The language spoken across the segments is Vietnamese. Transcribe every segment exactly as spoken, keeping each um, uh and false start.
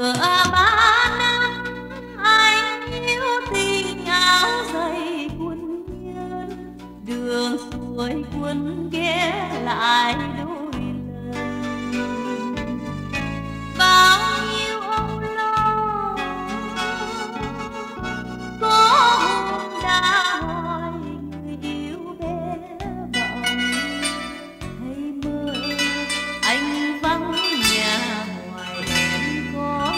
nửa ba năm anh yêu tình áo dày quân nhân, đường xuôi quân ghé lại đôi lần. Bao nhiêu âu lo có hôm đã hỏi người yêu bé bỏng, hay mơ anh vắng nhà ngoài em có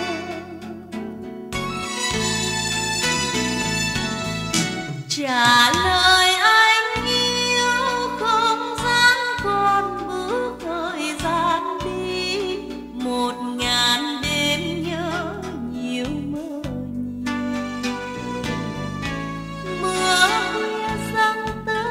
trả lời anh yêu không gian còn bước thời gian đi, một ngàn đêm nhớ nhiều mơ nhiều. Mưa khuya giăng tơ,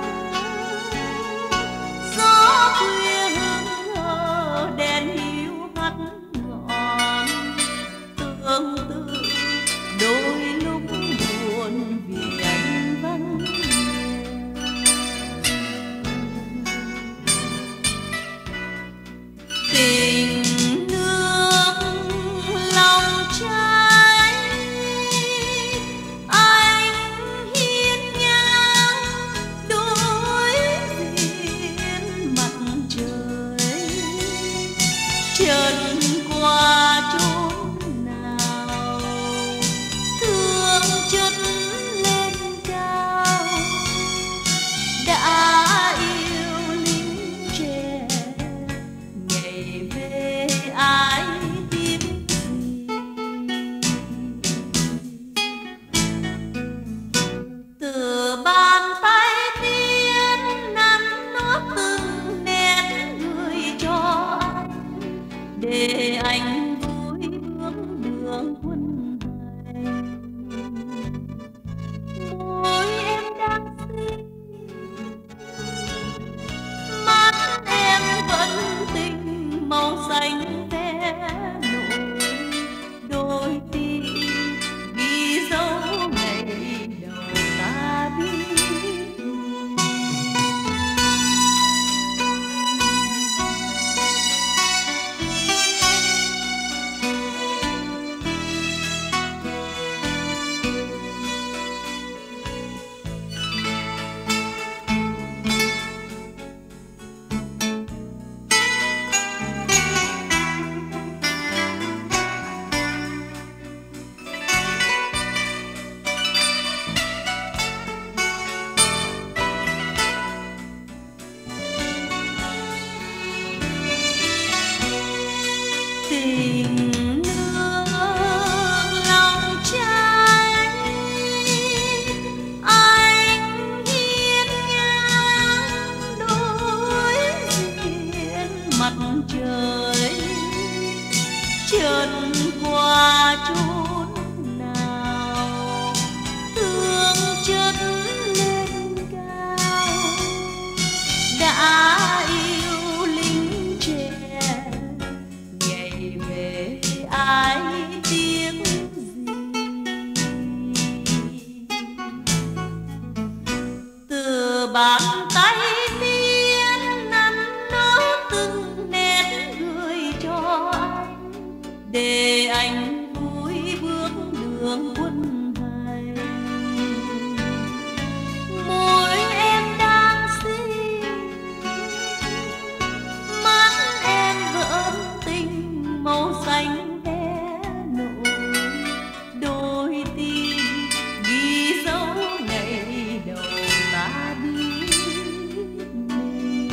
gió khuya hững hờ, đèn hiu hắt ngọn, tương tự đôi lúc buồn vì anh vắng tình nước lòng trái. Anh hiên ngang đối diện mặt trời, trần qua chốn nào thương chất lên cao, đã yêu lính trẻ ngày về ai biết gì. Từ bàn tay tiên nắn nót từng nét gửi cho anh, để anh vui bước đường quân hành. Môi em đang xinh, mắt em vẫn tình màu xanh ve nổi, đôi tim ghi dấu ngày đầu ta biết. Tình nước lòng trái, anh hiên ngang đối diện mặt trời, trần qua chốn nào thương chất lên cao, đã yêu lính trẻ ngày về ai tiếc gì. Từ bàn tay tiên nắn nót từng nét gửi cho anh, để anh vui bước đường quân hành. Môi em đang xinh, mắt em vẫn tình màu xanh ve nổi, đôi tim ghi dấu ngày đầu ta biết mình.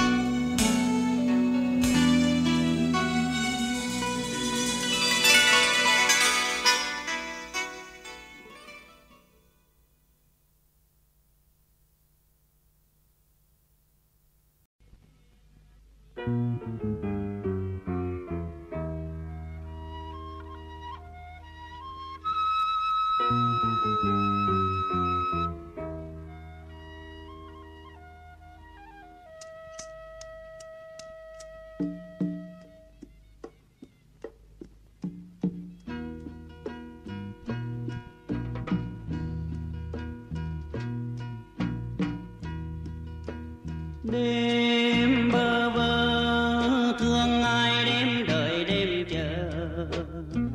Đêm bơ vơ thương ai đêm đợi đêm chờ,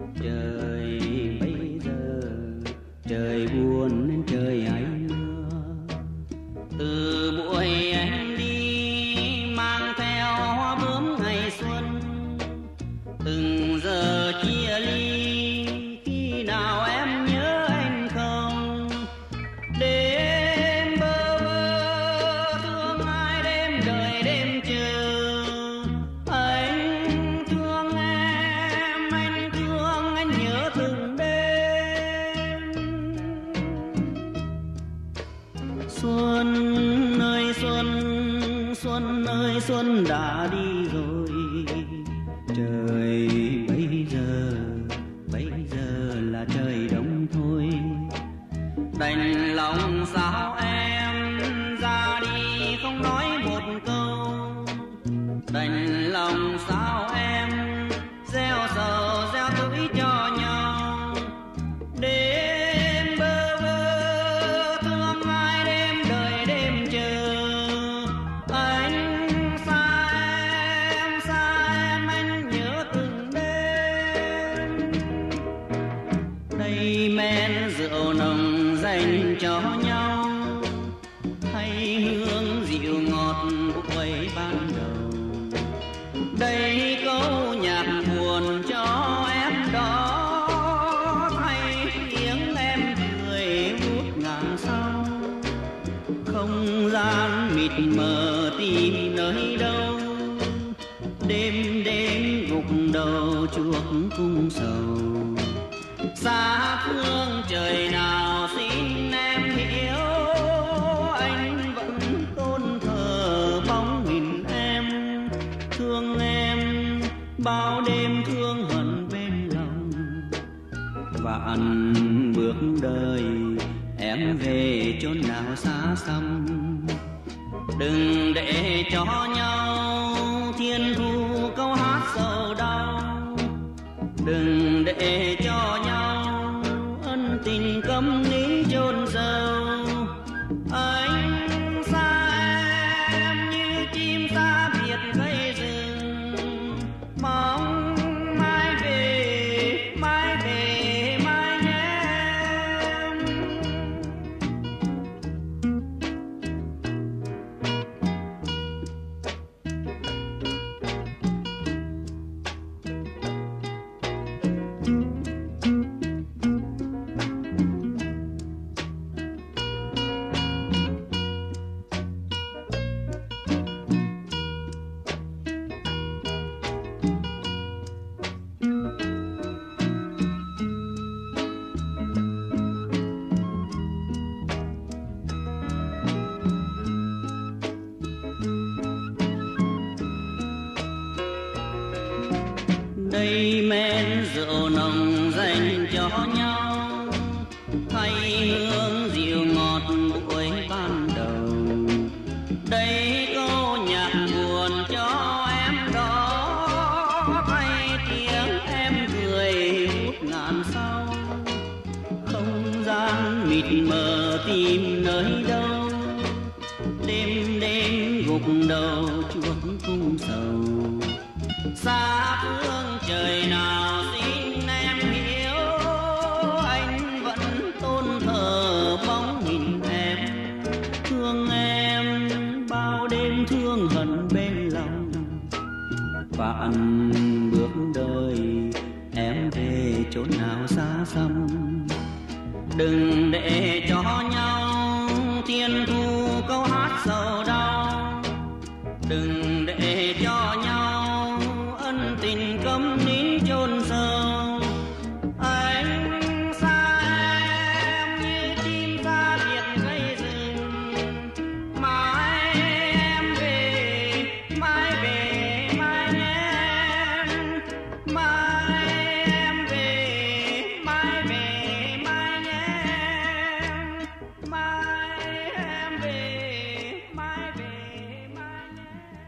xuân đã đi rồi. Trời bây giờ, bây giờ là trời đông thôi. Đành lòng sao em ra đi không nói một câu. Đành lòng sao em gieo sầu gieo tuổi cho nhau. Đêm bơ vơ thương ai đêm đợi đêm chờ. Anh xa em xa em anh nhớ từng đêm. Đây men rượu nồng dành cho nhau, hay hương dịu ngọt buổi ban đầu. Đây câu nhạc buồn cho em đó, thay tiếng em cười ngút ngàn sao. Không gian mịt mờ tìm nơi đâu, đêm đêm gục đầu chuộc cung sầu. Xa phương trời nào xin em hiểu, anh vẫn tôn thờ bóng hình em. Thương em bao đêm thương hận bên lòng. Vạn bước đời em về chốn nào xa xăm. Đừng để cho nhau thiên thu câu hát sầu đau. Đừng để cho nhau ân tình câm nín chôn sâu. Anh xa em như chim xa biệt gây rừng, mong mai về mai về mai nhé em. Đây men rượu nồng dành cho nhau, hay hương dịu ngọt buổi ban đầu. Đây câu nhạc buồn cho em đó, thay tiếng em cười ngút ngàn sao. Không gian mịt mờ tìm nơi đâu, đêm đêm gục đầu chuộc cung sầu. Xa phương trời nào xin em hiểu, anh vẫn tôn thờ bóng hình em. Thương em bao đêm thương hận bên lòng. Vạn bước đời em về chốn nào xa xăm. Đừng để cho nhau thiên thu câu hát sầu đau. Đừng để cho nhau ân tình câm nín chôn sâu. Anh xa em như chim xa biệt gây rừng, mai em về mai về mai nhé em. Mai em về mai về mai nhé em. Mai em về mai về mai nhé.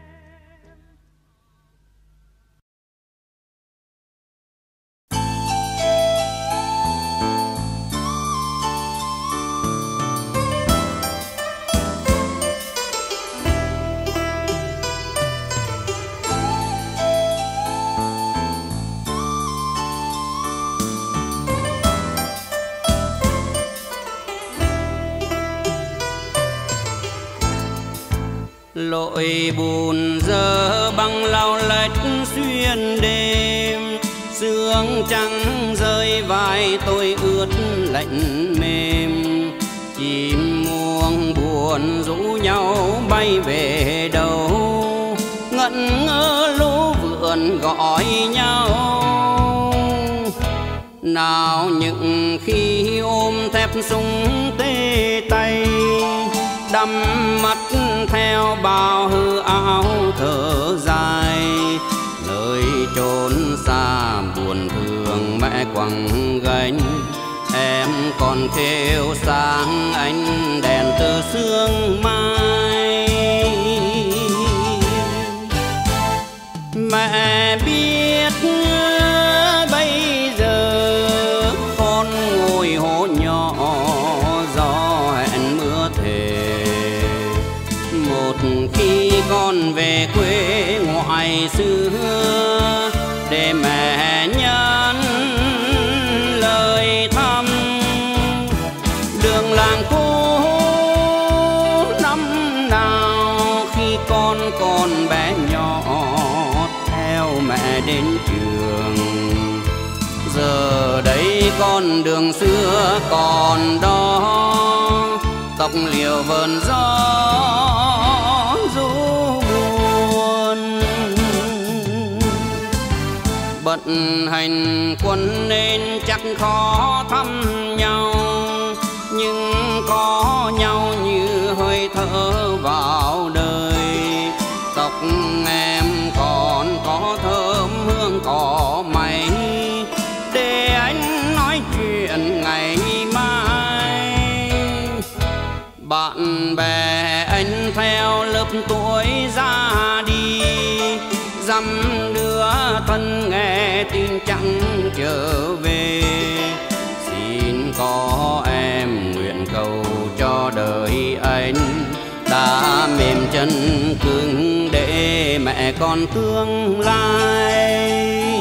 Lội bùn dơ băng lao lách xuyên đêm, sương trắng rơi vai tôi ướt lạnh mềm. Chim muông buồn rủ nhau bay về đâu, ngẩn ngơ lũ vượn gọi nhau. Nào những khi ôm thép súng tê tay, đắm mắt theo bao hư áo thở dài, nơi chốn xa buồn thương mẹ quẳng gánh. Em còn kêu sáng ánh đèn từ sương mai. Mẹ biết bây giờ con ngồi hố nhỏ gió hẹn mưa thề. Một khi con về quê ngoại xưa để mẹ nhắn lời thăm. Đường làng cũ năm nào khi con còn bé nhỏ theo mẹ đến trường. Giờ đây con đường xưa còn đó, tóc liều vờn gió ru buồn. Bận hành quân nên chắc khó thăm nhau, nhưng có nhau như hơi thở vào đời. Tóc em còn có thơm hương cỏ mây, để anh nói chuyện ngày mai. Bạn bè anh theo lớp tuổi ra đi, dăm đứa thân nghe tin chẳng trở về. Xin có em nguyện cầu cho đời anh đã mềm chân cứng để mẹ con tương lai.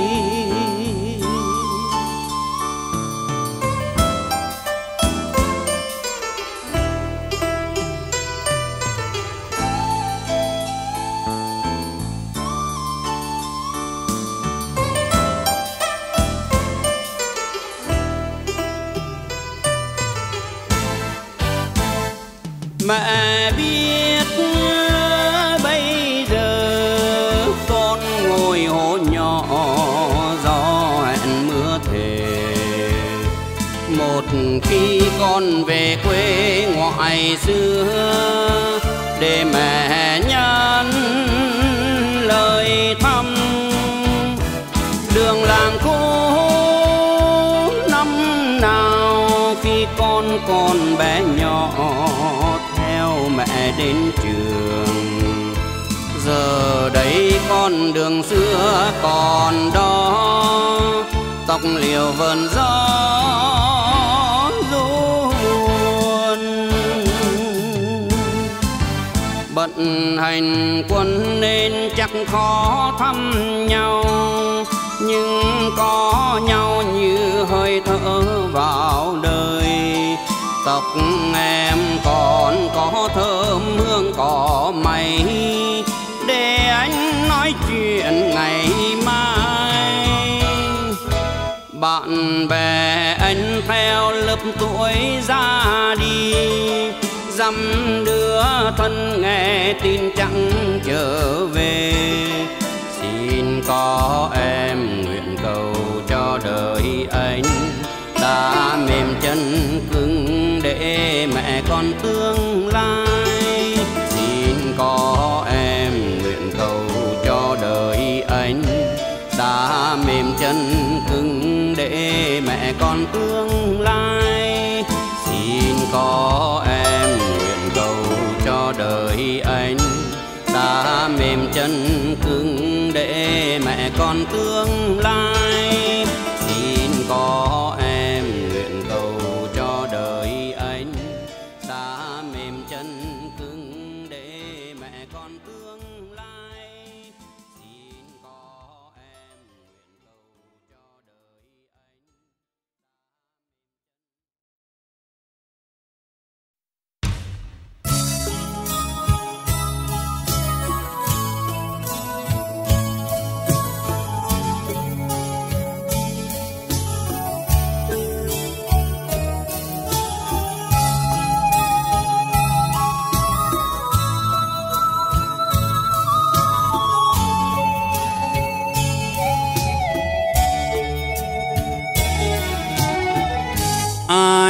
Mẹ biết bây giờ con ngồi hố nhỏ gió hẹn mưa thề. Một khi con về quê ngoại xưa để mẹ nhắn lời thăm. Đường làng cũ năm nào khi con còn bé nhỏ mẹ đến trường. Giờ đây con đường xưa còn đó, tóc liều vờn gió ru buồn. Bận hành quân nên chắc khó thăm nhau, nhưng có nhau như hơi thở vào đời. Tóc em còn có thơm hương cỏ mây, để anh nói chuyện ngày mai. Bạn bè anh theo lớp tuổi ra đi, dăm đứa thân nghe tin chẳng trở về. Xin có em nguyện cầu cho đời anh đã mềm chân cứng để mẹ con tương lai. Xin có em nguyện cầu cho đời anh đã mềm chân cứng để mẹ con tương lai. Xin có em nguyện cầu cho đời anh đã mềm chân cứng để mẹ con tương lai. Xin có em nguyện cầu cho đời anh đã mềm chân cứng để mẹ con tương lai. Xin có em nguyện cầu cho đời anh.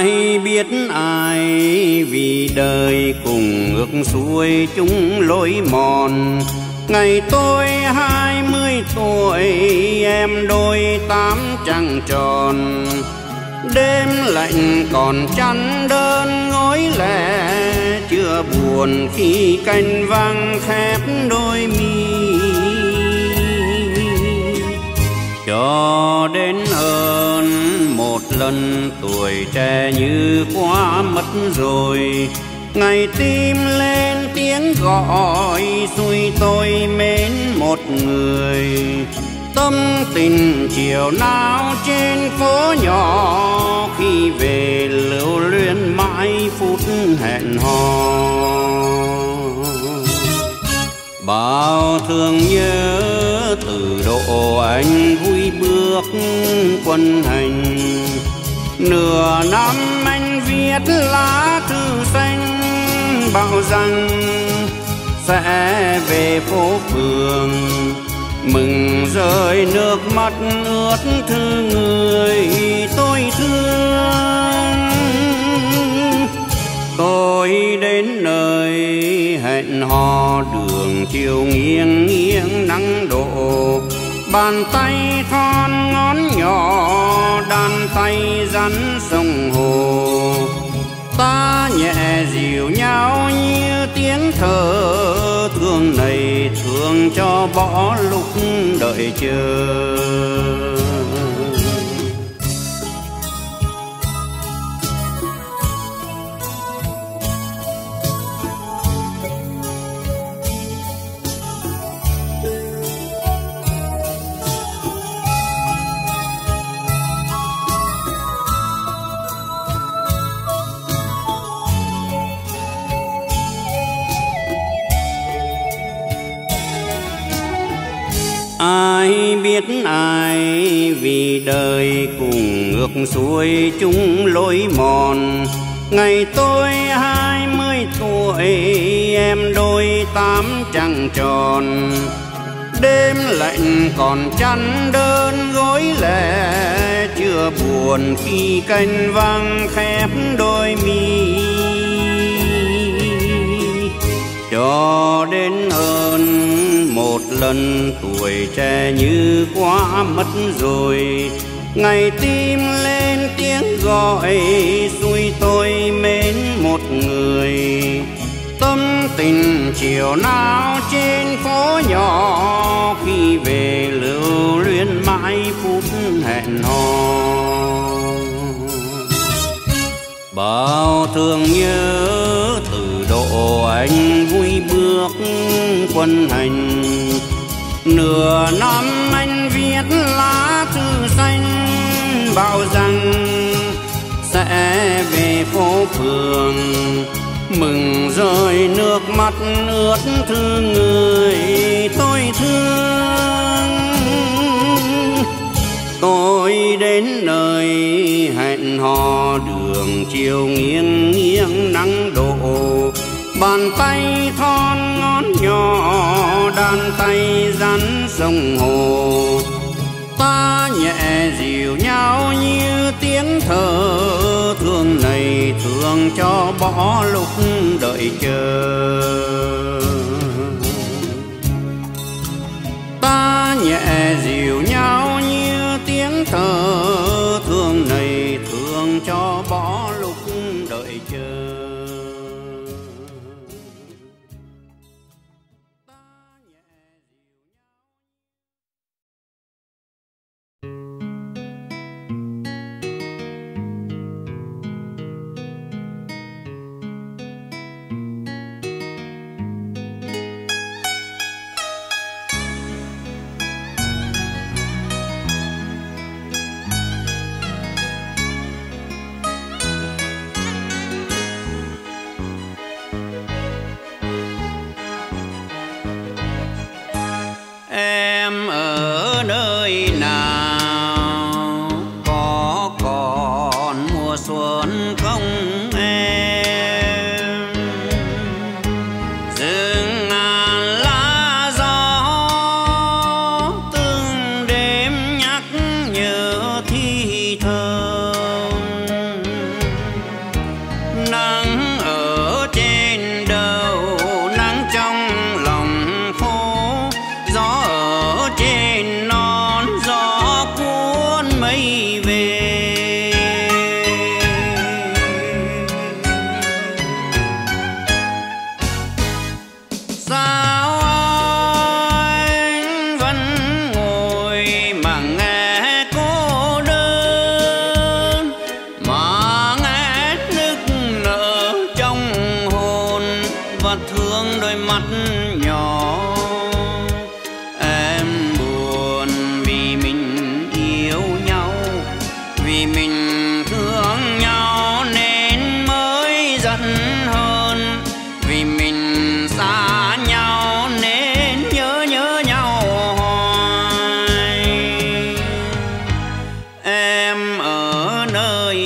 Ai biết ai vì đời cùng ngược xuôi chung lối mòn. Ngày tôi hai mươi tuổi, em đôi tám trăng tròn. Đêm lạnh còn chăn đơn gối lẻ, chưa buồn khi canh vang khép đôi mi. Cho đến hơn một lần tuổi trẻ như quá mất rồi. Ngày tim lên tiếng gọi, xuôi tôi mến một người. Tâm tình chiều nào trên phố nhỏ, khi về lưu luyến mãi phút hẹn hò. Bao thương nhớ từ độ anh vui bước quân hành. Nửa năm anh viết lá thư xanh, bảo rằng sẽ về phố phường. Mừng rơi nước mắt ướt thư người tôi thương. Tôi đến nơi hẹn hò, đường chiều nghiêng nghiêng nắng đổ. Bàn tay thon ngón nhỏ, đàn tay rắn sông hồ. Ta nhẹ dịu nhau như tiếng thở, thương này thương cho bỏ lúc đợi chờ. Ai biết ai vì đời cùng ngược xuôi chung lối mòn. Ngày tôi hai mươi tuổi, em đôi tám trăng tròn. Đêm lạnh còn chăn đơn gối lẻ, chưa buồn khi canh vang khép đôi mi. Cho đến hơn một lần tuổi trẻ như quá mất rồi. Ngày tim lên tiếng gọi, xuôi tôi mến một người. Tâm tình chiều nào trên phố nhỏ, khi về lưu luyến mãi phút hẹn hò. Bao thương nhớ từ độ anh vui bước quân hành. Nửa năm anh viết lá thư xanh, bảo rằng sẽ về phố phường. Mừng rơi nước mắt ướt thư người tôi thương. Tôi đến nơi hẹn hò, đường chiều nghiêng nghiêng nắng đổ. Bàn tay thon ngón nhỏ, đàn tay rắn sông hồ. Ta nhẹ dịu nhau như tiếng thở, thương này thương cho bỏ lúc đợi chờ. Ta nhẹ dịu nhau như tiếng thở, thương này thương cho bỏ lúc đợi chờ.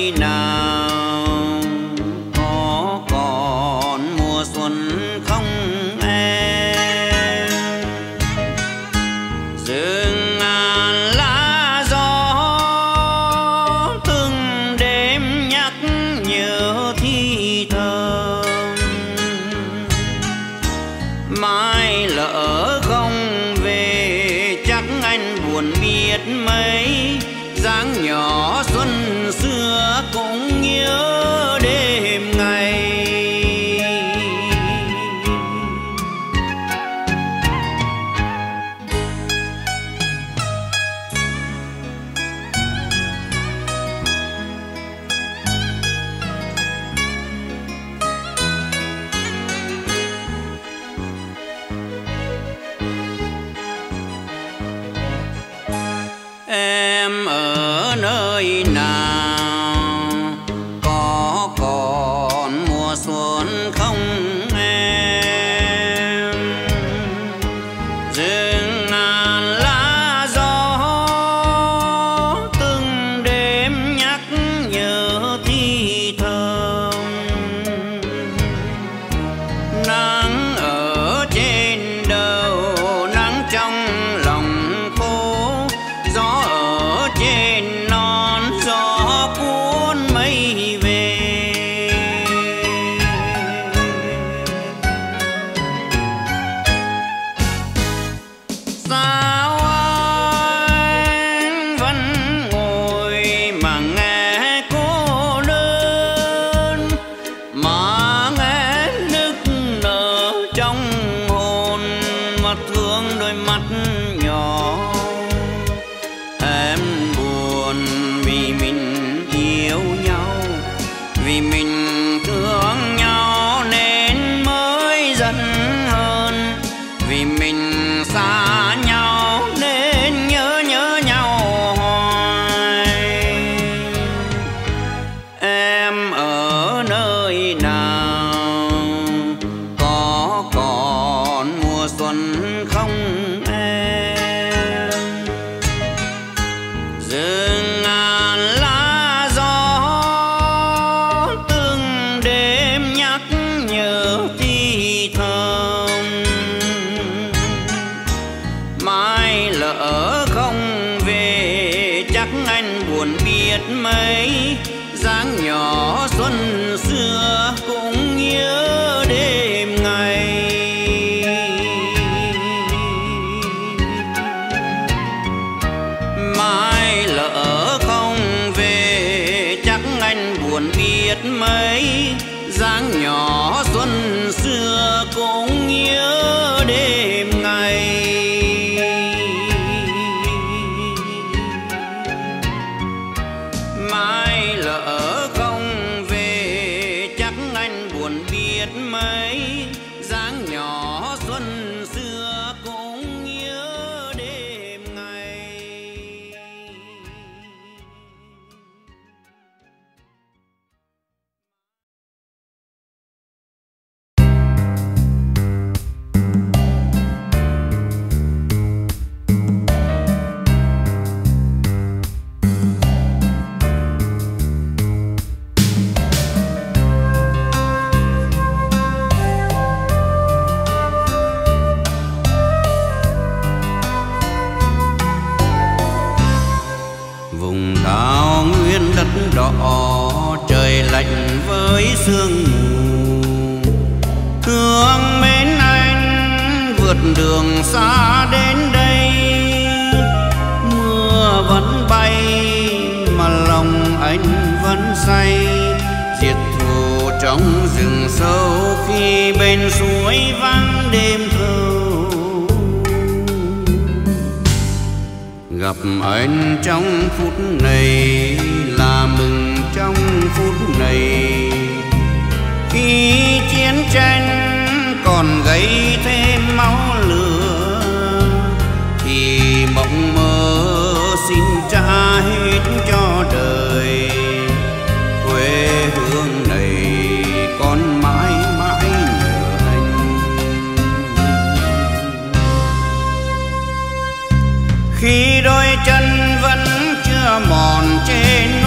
nơi nào có còn mùa xuân không em? Rừng ngàn lá gió từng đêm nhắc nhớ thì thầm. Mai lỡ không về chắc anh buồn biết mấy. Dáng nhỏ xuân xưa cũng nhớ đêm ngày. Em ở nơi nào có còn mùa xuân không em? Rừng ngàn lá gió từng đêm nhắc nhớ thì thầm. Nắng ở trên đầu nắng trong lòng phố, gió ở trên non gió cuốn mây về. Sao anh vẫn ngồi mà nghe cô đơn, mà nghe nức nở trong hồn, mà thương đôi mắt nhỏ. Em buồn vì mình yêu nhau, vì mình thương nhau nên mới giận hơn. Vì mình xa nhau nên nhớ nhớ nhau hoài. Em ở nơi nào có còn mùa xuân không em? Rừng ngàn lá gió từng đêm nhắc nhớ thì thầm. Mai lỡ không về chắc anh buồn biết mấy. Dáng nhỏ xuân xưa cũng nhớ đêm ngày. Mai lỡ không về chắc anh buồn biết mấy. Dáng nhỏ xuân xưa cũng nhớ đêm ngày. Mai lỡ không về chắc anh buồn biết mấy. Dáng nhỏ xuân xưa cũng nhớ đêm ngày. Vùng cao nguyên đất đỏ trời lạnh với sương mù. Thương mến anh vượt đường xa đến đây. Mưa vẫn bay mà lòng anh vẫn say. Diệt thù trong rừng sâu khi bên suối vắng đêm thâu. Gặp anh trong phút này là mừng trong phút này. Khi chiến tranh còn gây thêm máu lửa thì mộng mơ xin trả hết cho đời. Quê hương này con mãi mãi nhớ anh. Khi đôi chân vẫn chưa mòn trên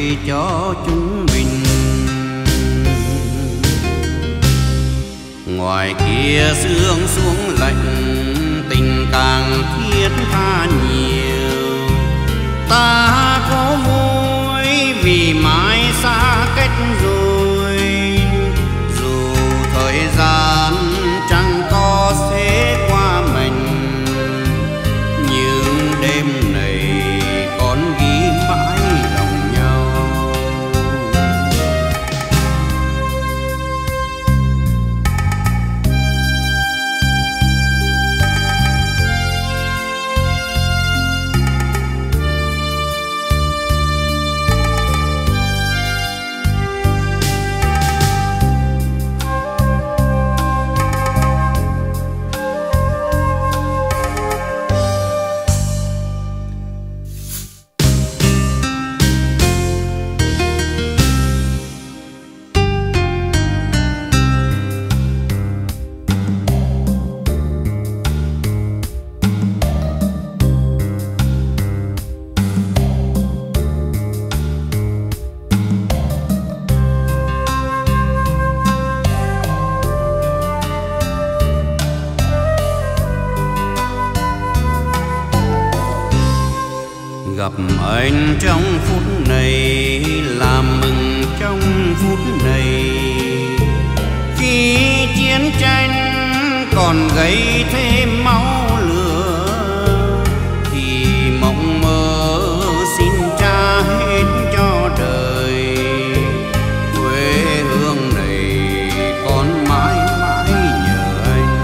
vui cho chúng mình. Ngoài kia sương xuống lạnh, tình càng thiết tha nhiều. Ta có vui vì mãi xa cách rồi, dù thời gian chẳng có thế qua mình, nhưng đêm này còn ghi mãi lòng nhau. Gặp anh trong phút này, làm mừng trong phút này. Khi chiến tranh còn gây thêm máu lửa, thì mộng mơ xin trả hết cho đời. Quê hương này còn mãi mãi nhớ anh.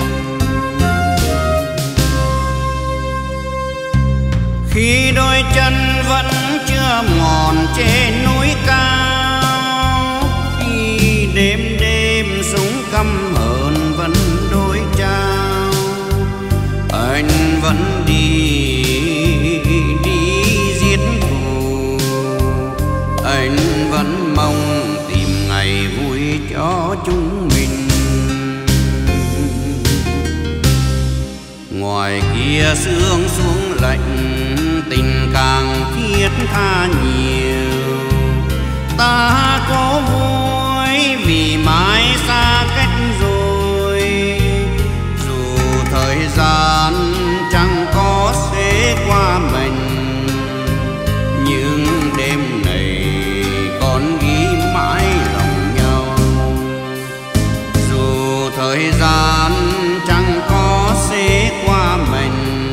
Khi đôi chân vẫn chưa mòn trên núi cao, khi đêm đêm súng căm hờn vẫn đối trao, anh vẫn đi đi giết thù. Anh vẫn mong tìm ngày vui cho chúng mình. Ngoài kia sương xuống lạnh, tình càng thiết tha nhiều. Ta có vui vì mãi xa cách rồi, dù thời gian chẳng có sẽ qua mình, nhưng đêm này còn ghi mãi lòng nhau. Dù thời gian chẳng có sẽ qua mình,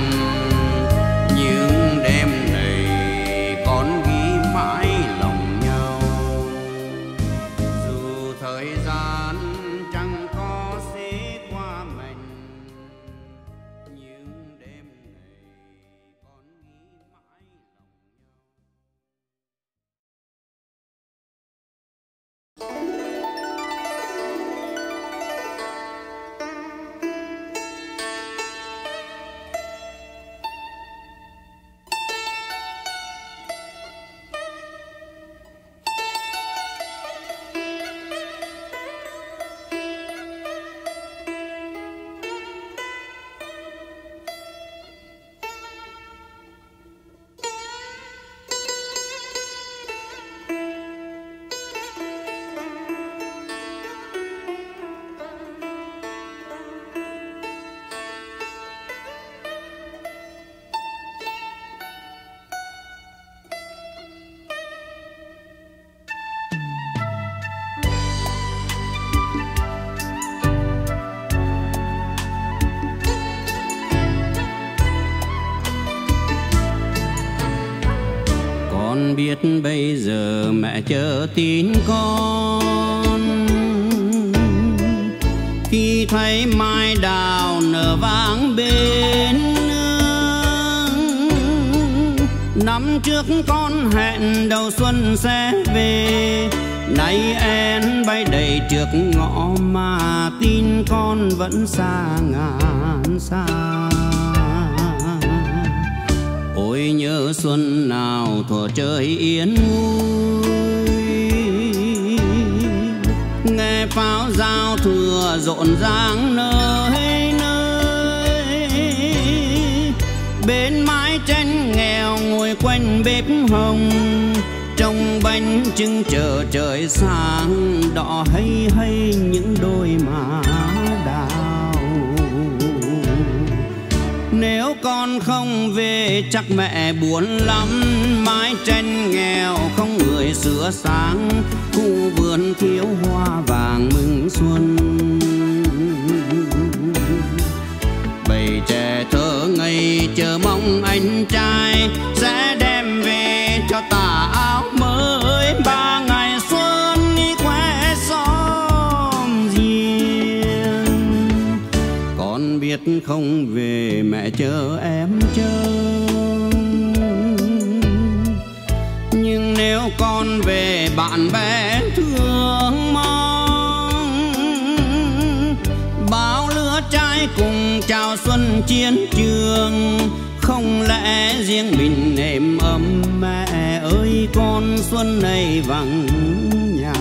con biết bây giờ mẹ chờ tin con. Khi thấy mai đào nở vàng bên nương, năm trước con hẹn đầu xuân sẽ về, nay én bay đầy trước ngõ mà tin con vẫn xa ngàn xa. Ôi nhớ xuân nào thuở trời yên vui, nghe pháo giao thừa rộn ràng nơi nơi. Bên mái tranh nghèo ngồi quanh bếp hồng, trông Trong bánh trưng chờ trời sáng, đỏ hay hay những đôi má đào. Nếu con không về chắc mẹ buồn lắm, mái tranh nghèo không người sửa sáng, khu vườn thiếu hoa vàng mừng xuân. Bầy trẻ thơ ngây chờ mong anh trai sẽ đem về cho tà áo mới, ba ngày xuân đi khoe xóm riêng. Con biết không về mẹ chờ em chờ, nhưng nếu con về bạn bè thương mong, bao lứa trai cùng chào xuân chiến trường. Không lẽ riêng mình êm ấm mẹ ơi, con xuân này vắng nhà.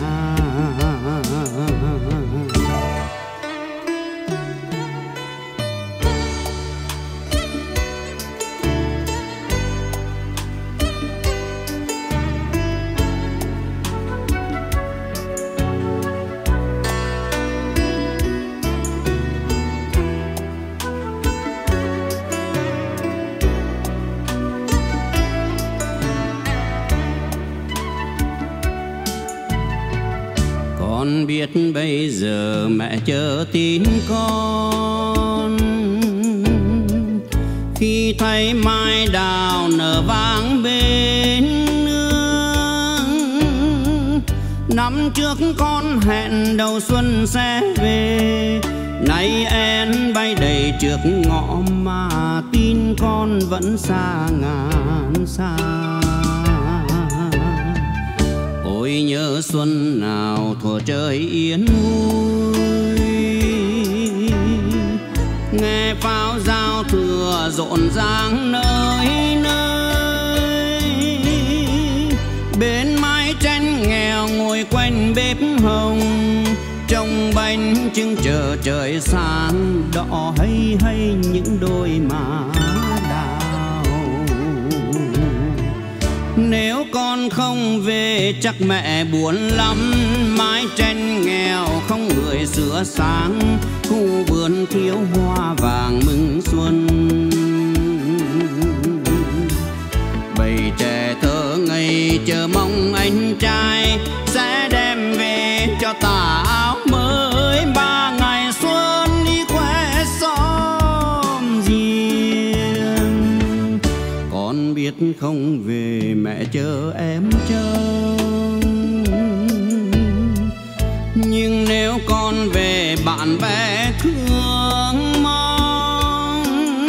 Con biết bây giờ mẹ chờ tin con, khi thấy mai đào nở vàng bên nương. Năm trước con hẹn đầu xuân sẽ về, nay én bay đầy trước ngõ mà tin con vẫn xa ngàn xa. Ôi nhớ xuân nào thuở trời yên vui, nghe pháo giao thừa rộn ràng nơi nơi. Bên mái tranh nghèo ngồi quanh bếp hồng, trông bánh trưng chờ trời sáng, đỏ hay hay những đôi má đào. Nếu con không về chắc mẹ buồn lắm, mái tranh nghèo không người sửa sáng, khu vườn thiếu hoa vàng mừng xuân. Bầy trẻ thơ ngây chờ mong anh trai sẽ đem về cho tà áo mới, ba ngày xuân đi khoe xóm riêng. Con biết không về mẹ chờ em chờ, nhưng nếu con về bạn bè thương mong,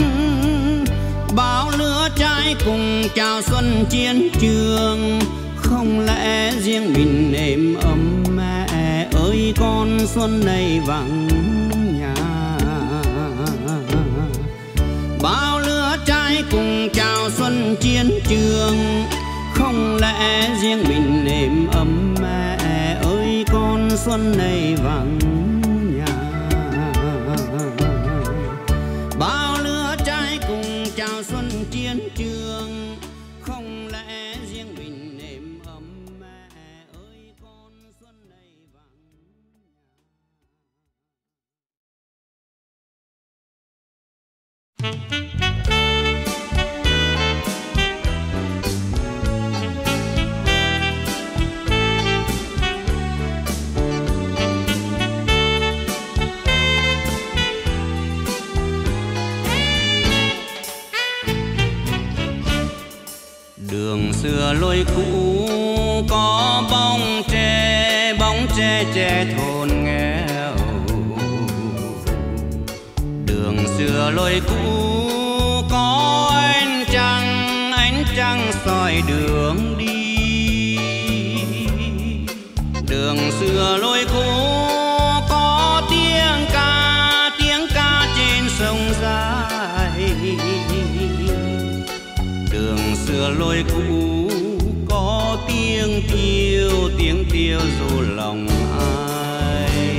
bao lứa trai cùng chào xuân chiến trường. Không lẽ riêng mình êm ấm mẹ ơi, con xuân này vắng nhà. Bao lứa trai cùng chào xuân chiến trường, không lẽ riêng mình êm ấm mẹ ơi, con xuân này vắng nhà. Bao lứa trai cùng chào xuân chiến trường, không lẽ riêng mình êm ấm mẹ ơi, con xuân này vắng nhà. Đường xưa lối cũ có bóng tre, bóng tre tre thôn nghèo. Đường xưa lối cũ có ánh trăng, ánh trăng soi đường đi. Đường xưa lối cũ có tiếng ca, tiếng ca trên sông dài. Đường xưa lối cũ có tiếng tiêu, tiếng tiêu dù lòng ai.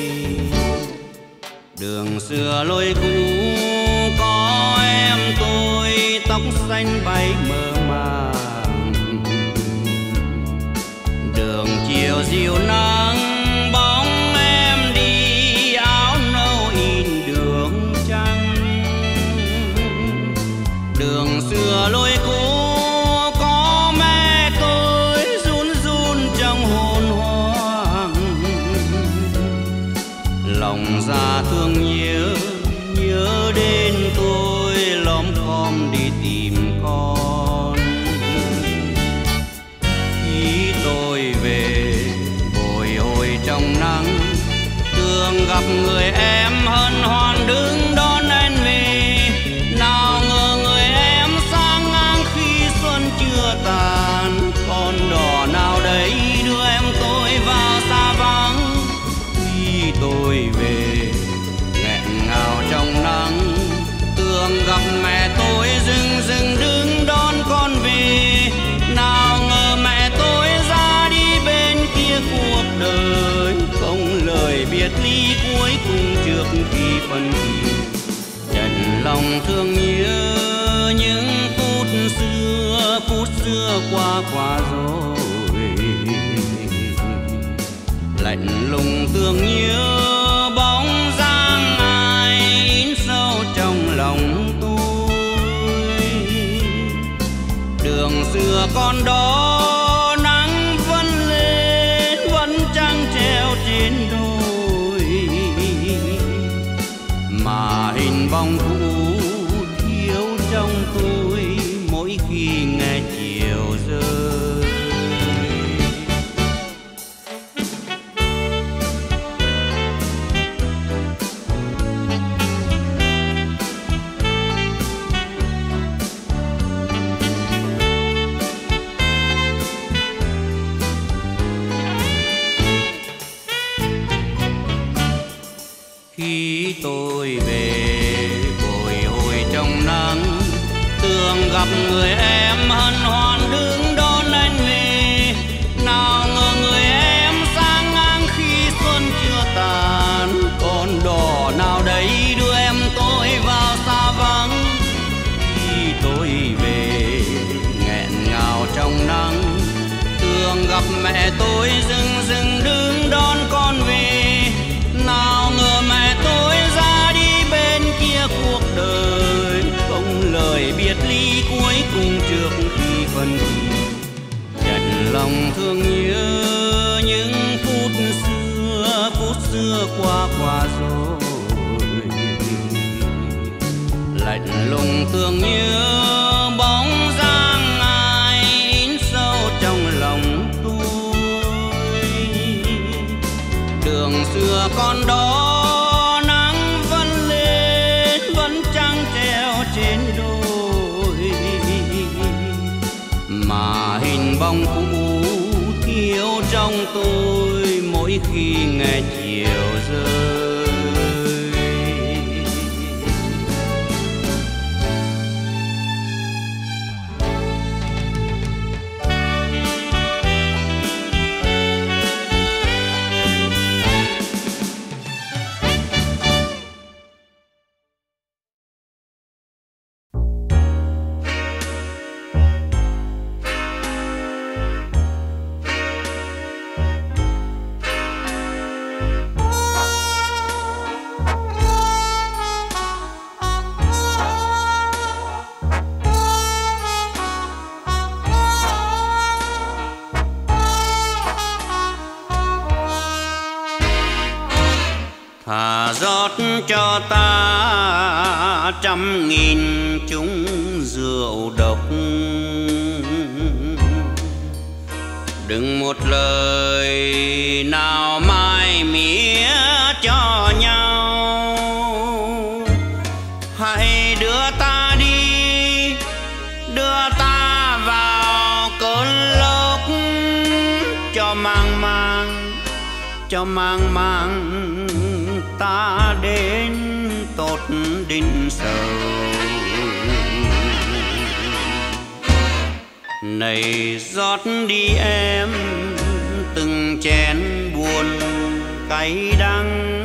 Đường xưa lối cũ có em tôi tóc xanh bay mơ màng. chiều nắng bóng em đi áo nâu in đường trắng. Đường xưa lối cũ có mẹ tôi run run trong hồn hoang. Lòng già thương nhớ nhớ đến tôi lom khom đi tìm con. Khi tôi về bồi hồi trong nắng, tưởng gặp người em hân hoan đứng đón anh về. Nào ngờ người em sang ngang khi xuân chưa tàn. Con đò nào đấy đưa em tôi vào xa vắng. Khi tôi về nghẹn ngào trong nắng, tưởng gặp mẹ tôi dưng dưng đứng đón con về. Nào ngờ mẹ tôi ra đi bên kia cuộc đời, không lời biệt ly cuối cùng trước khi phân kỳ. Trần lòng thương nhớ những phút xưa, phút xưa qua qua rồi. Lạnh lùng thương nhớ bóng dáng ai in sâu trong lòng tôi. Đường xưa con đó nắng vẫn lên, vẫn trăng treo trên đồi. Mà hình bóng cũ thiếu trong tôi mỗi khi nghe chiều rơi. Khi tôi về bồi hồi trong nắng, tưởng gặp người em hân hoan đứng đón anh về. Nào ngờ người em sang ngang khi xuân chưa tàn. Con đò nào đấy đưa em tôi vào xa vắng. Khi tôi về nghẹn ngào trong nắng, tưởng gặp mẹ tôi dưng dưng đứng đón con về. Nào ngờ mẹ tôi ra đi bên kia cuộc đời, không lời biệt ly cuối cùng trước khi phân kỳ. Nhận lòng thương nhớ những phút xưa, phút xưa qua qua rồi. Lạnh lùng thương nhớ bóng dáng ai in sâu trong lòng tôi. Đường xưa con đó nắng vẫn lên, vẫn trăng treo trên đồi. Mà hình bóng cũ thiếu trong tôi mỗi khi nghe chiều rơi. Thà rót cho ta trăm nghìn chung rượu độc, đừng một lời nào mai mía cho nhau. Hãy đưa ta đi, đưa ta vào cơn lốc, cho mang mang, cho mang mang ta đến tột đỉnh sầu. Này rót đi em từng chén buồn cay đắng,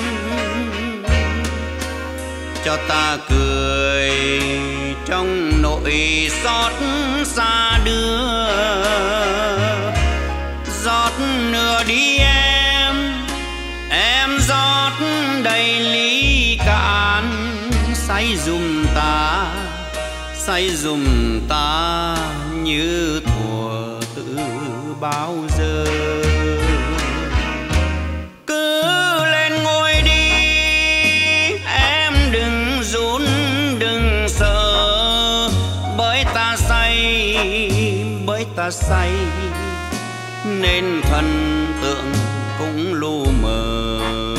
cho ta cười trong nỗi xót xa đưa. Rót nửa say dùm ta như thuở từ bao giờ. Cứ lên ngồi đi em đừng run đừng sợ, bởi ta say bởi ta say nên thần tượng cũng lu mờ.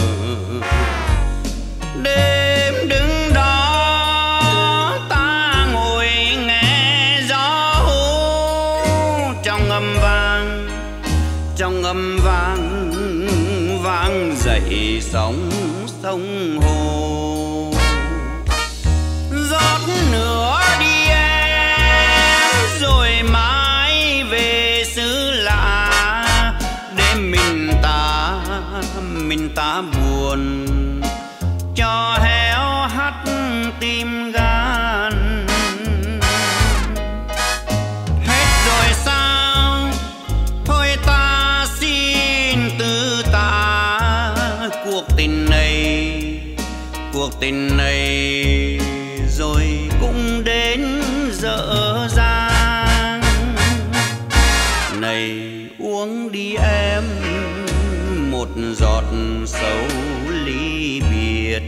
Đêm đứng đó ta ngồi nghe gió hú trong âm vang, trong âm vang vang dậy sóng sông hồ. Rót nữa đi em rồi mãi về xứ lạ, để mình ta mình ta buồn cho héo hắt tim gan. Hết rồi sao thôi ta xin từ ta, cuộc tình này cuộc tình này rồi cũng đến dở dang. Này uống đi em một giọt sầu ly biệt,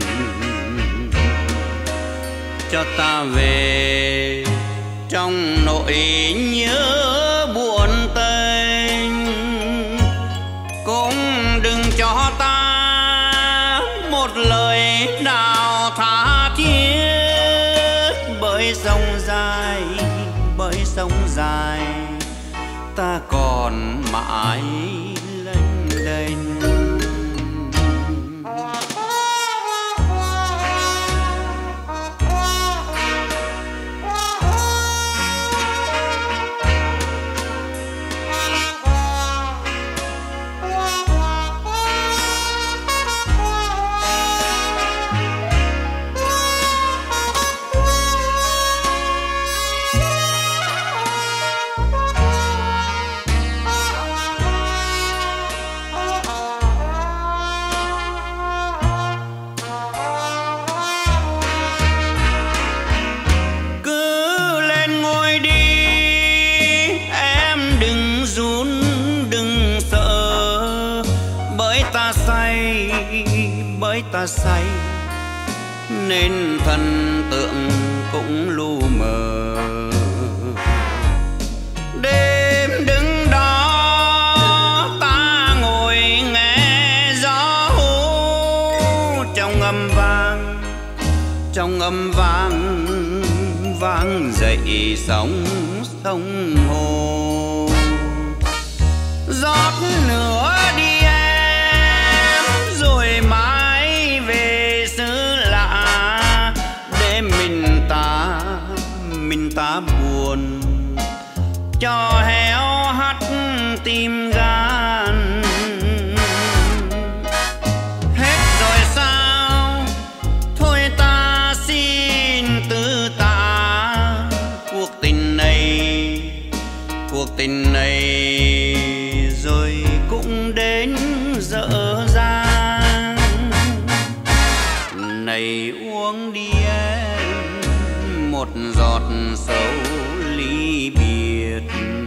cho ta về trong nỗi nhớ buồn tênh. Cũng đừng cho ta một lời nào tha thiết, bởi sông dài bởi sông dài ta còn mãi lênh đênh. Bởi ta say nên thần tượng cũng lu mờ. Đêm đứng đó ta ngồi nghe gió hú trong âm vang, trong âm vang vang dậy sóng sông hồ. Rót nữa đi em rồi mãi về xứ lạ, để mình ta mình ta buồn cho héo hắt tim gan. Hết rồi sao thôi ta xin từ ta, cuộc tình này cuộc tình này rồi cũng đến dở dang. Này uống đi em một giọt sầu ly biệt,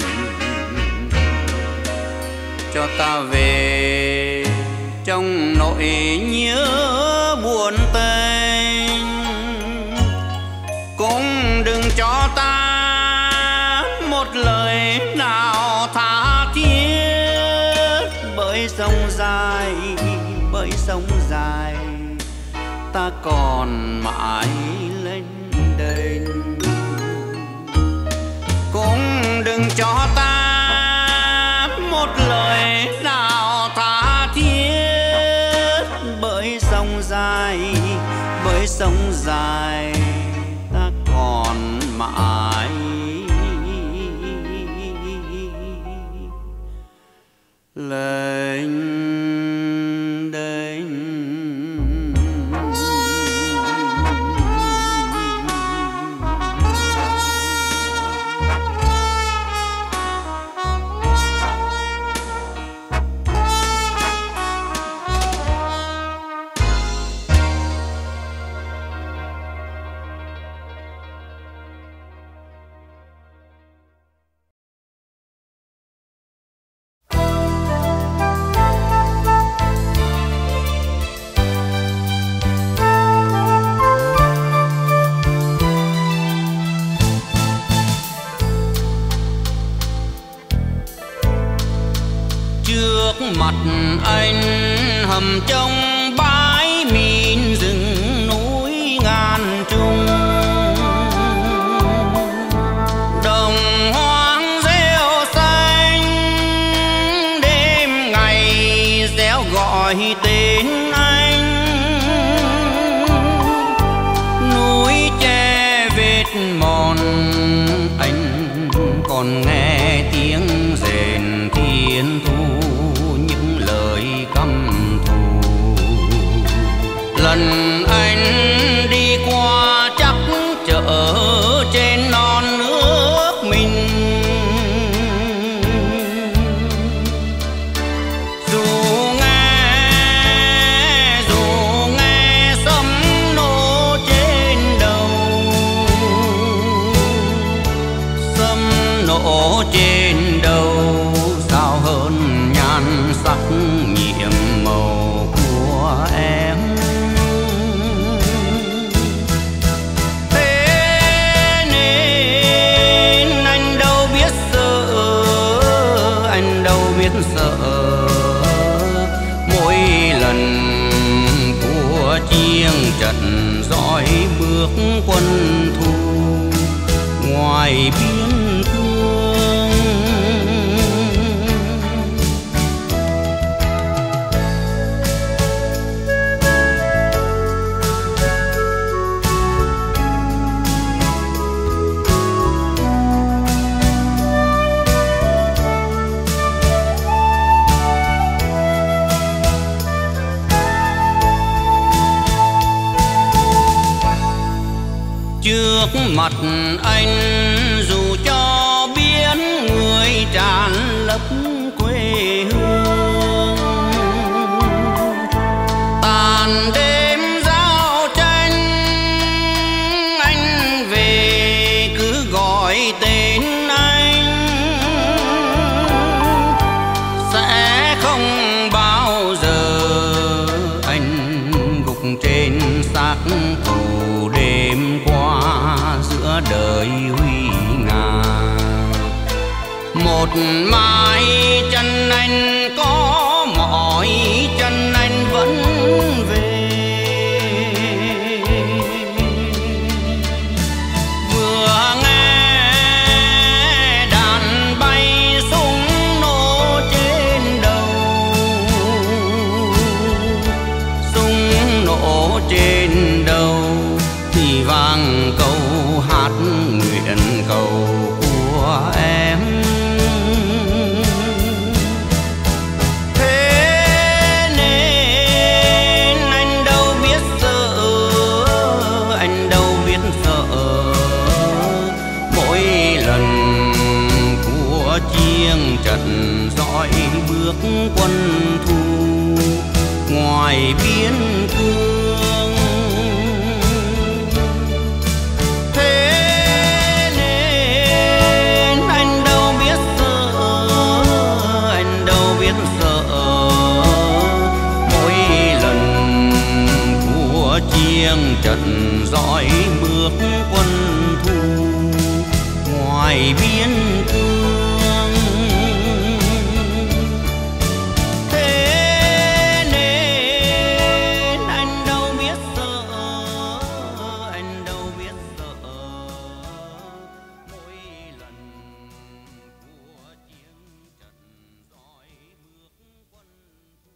cho ta về trong nỗi nhớ buồn tênh. Cũng đừng cho ta một lời nào tha thiết, bởi sông dài bởi sông dài ta còn mãi lênh đênh. Cũng đừng cho ta một lời nào tha thiết, bởi sông dài bởi sông dài ta còn mãi lênh đênh. Trước mặt anh hầm trông bãi mìn rừng núi ngàn trùng, đồng hoang rêu xanh đêm ngày réo gọi tên anh. Núi tre vết mòn anh còn nghe tiếng rền thiên thu, những lời căm thù. Lần anh đi qua chắc chở trên non nước mình, dù nghe dù nghe sấm nổ trên đầu, sấm nổ trên đầu sao hơn nhan sắc nhiệm màu của em. Thế nên anh đâu biết sợ, anh đâu biết sợ. Mỗi lần của chiêng trận dõi bước quân thù ngoài biên cương. Trước mặt anh dù cho biến người tràn lấp quê hương, tàn đêm giao tranh anh về cứ gọi tên anh, sẽ không bao giờ anh gục trên xác tù đêm qua giữa đời huy ngà. Một mái chân anh có mỏi chân anh vẫn về, vừa nghe đàn bay súng nổ trên đầu, súng nổ trên đầu thì vang câu hát nguyện cầu của em. Thế nên anh đâu biết sợ, anh đâu biết sợ. Mỗi lần của chiêng trận dõi bước quân thù ngoài biên cương. Chiêng trận dõi bước quân thù ngoài biên cương. Thế nên anh đâu biết sợ, anh đâu biết sợ. Mỗi lần của chiêng trận dõi bước quân thù.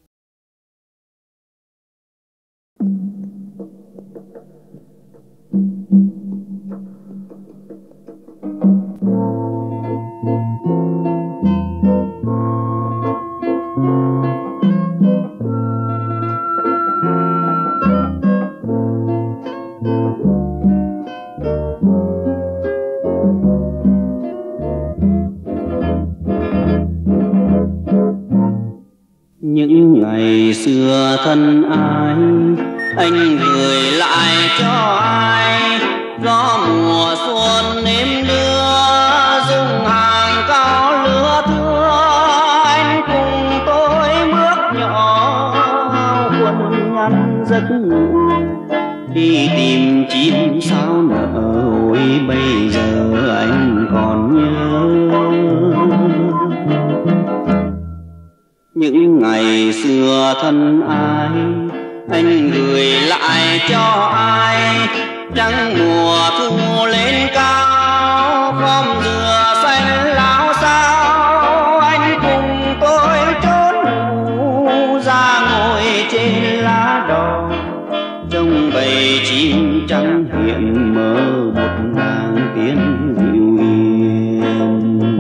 Những ngày xưa thân ai anh gửi lại cho ai, gió mùa xuân nếm lửa rừng hàng cao lứa thưa. Anh cùng tôi bước nhỏ quần nhăn giấc ngủ, đi tìm chim sao nở. Ôi bây giờ anh còn nhớ Những ngày xưa thân ai, anh gửi lại cho ai? Trăng mùa thu lên cao, khóm dừa xanh láo xao. Anh cùng tôi trốn ngủ ra ngồi trên lá đỏ, trong bầy chim trắng hiện mơ một nàng tiên dịu hiền.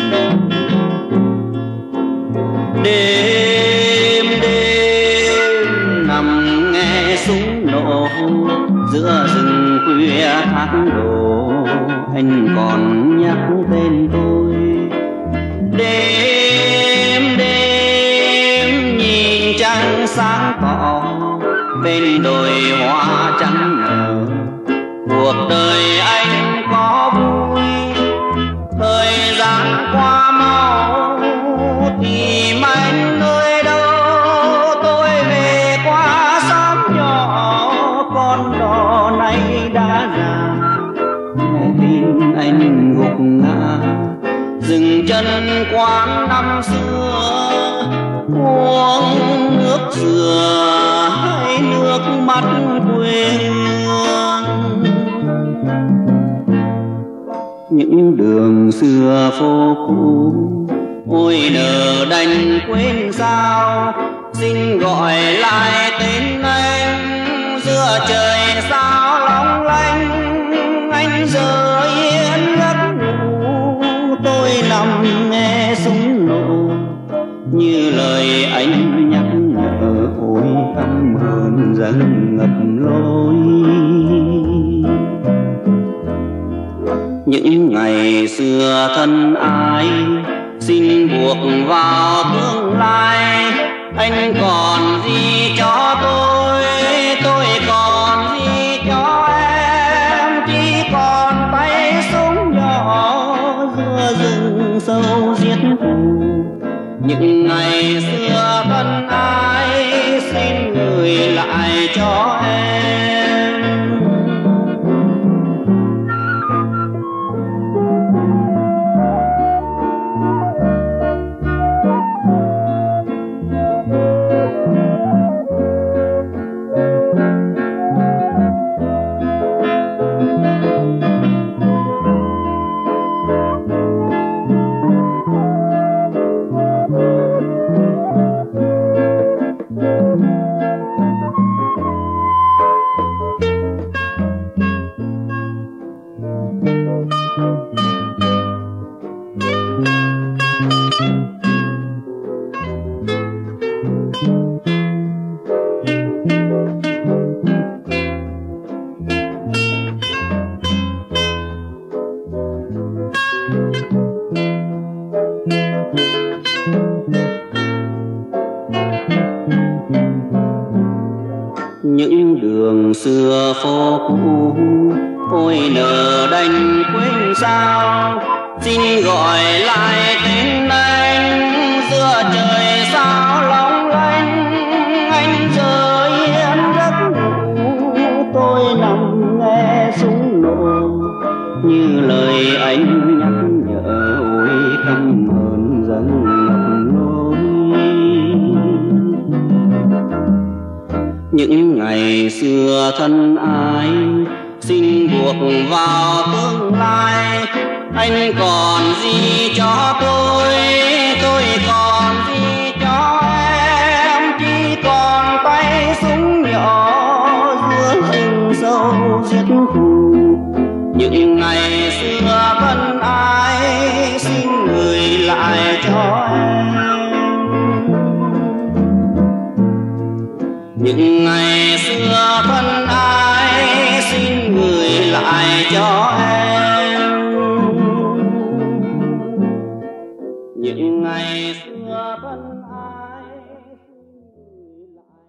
Đêm đêm nằm nghe súng nổ giữa rừng khuya thác đổ, anh còn nhắc tên tôi. Đêm đêm nhìn trăng sáng tỏ bên đồi hoa trắng nở, cuộc đời anh có vui. Thời gian qua mau tìm anh nơi đâu, tôi về qua xóm nhỏ, con đò này đã già. Nghe tin anh gục ngã dừng chân quán năm xưa, uống nước dừa hay nước mắt quê hương. Những đường xưa phố cũ ôi nỡ đành quên sao, xin gọi lại tên anh giữa trời sao long lanh. Anh giờ yên giấc ngủ, tôi nằm nghe súng nổ như lời anh nhắc nhở. Ôi căm hờn dần ngập lối, những ngày xưa thân ai xin buộc vào tương lai. Anh còn gì cho tôi, tôi còn gì cho em, chỉ còn tay súng nhỏ giữa rừng sâu giết thù. Những ngày xưa thân ai xin gửi lại cho em. Những đường xưa phố cũ ôi nỡ đành quên sao, xin gọi lại tên anh giữa trời sao long lanh. Anh giờ yên giấc ngủ, tôi nằm nghe súng nổ như lời anh nhắc nhở. Ôi căm hờn dần ngập lối, những ngày xưa thân ai xin buộc vào tương lai. Anh còn gì cho tôi, tôi còn gì cho em, chỉ còn tay súng nhỏ giữa rừng sâu giết thù. Những ngày xưa thân ai xin gửi lại cho em. Những ngày xưa thân ai xin gửi lại cho em. Những ngày xưa thân ai xin gửi lại.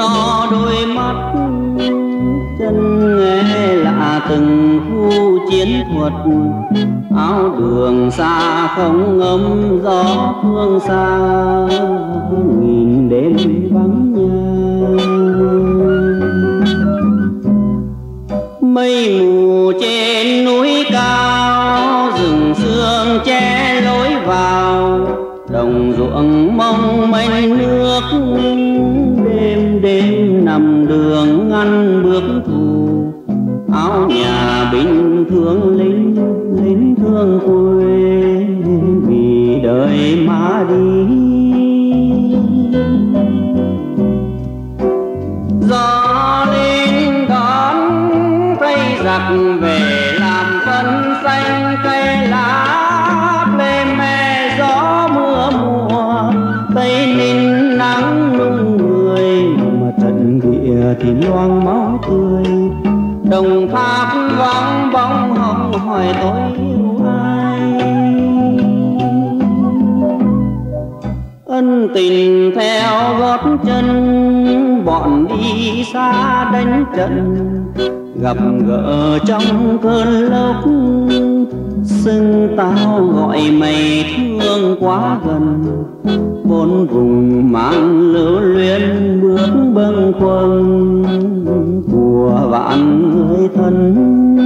đo đôi mắt chân, nghe lạ từng khu chiến thuật. Áo đường xa không ngấm gió phương xa, nghìn đêm vắng nhà. Mây mù trên núi cao, rừng sương che lối vào, đồng ruộng mong manh nước. Đêm đêm nằm đường ngăn bước thù, áo nhà bình thương lính, lính thương quê vì đời mà đi. Gió lên đón cây giặc về làm phân xanh cây lá, lên me gió mưa mùa tây ninh nắng nung người, mà trận địa thì loang máu tươi. Đồng Tháp vắng bóng hồng hỏi tôi yêu ai, ân tình theo gót chân bọn đi xa đánh trận. Gặp gỡ trong cơn lốc xưng tao gọi mày thương quá gần. Bốn vùng mang lưu luyến bước bâng khuâng của vạn người thân.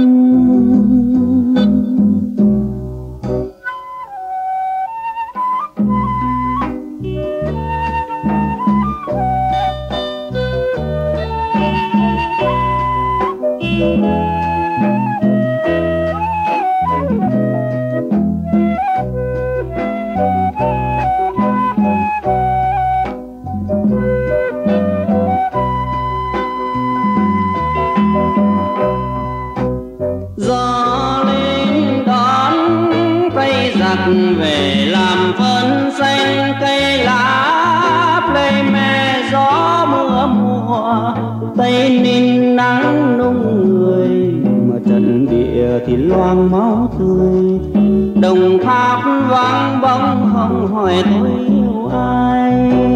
Về làm phân xanh cây lá, plei me gió mưa mùa tây ninh nắng nung người, mà trận địa thì loang máu tươi. Đồng Tháp vắng bóng hồng hỏi tôi yêu ai,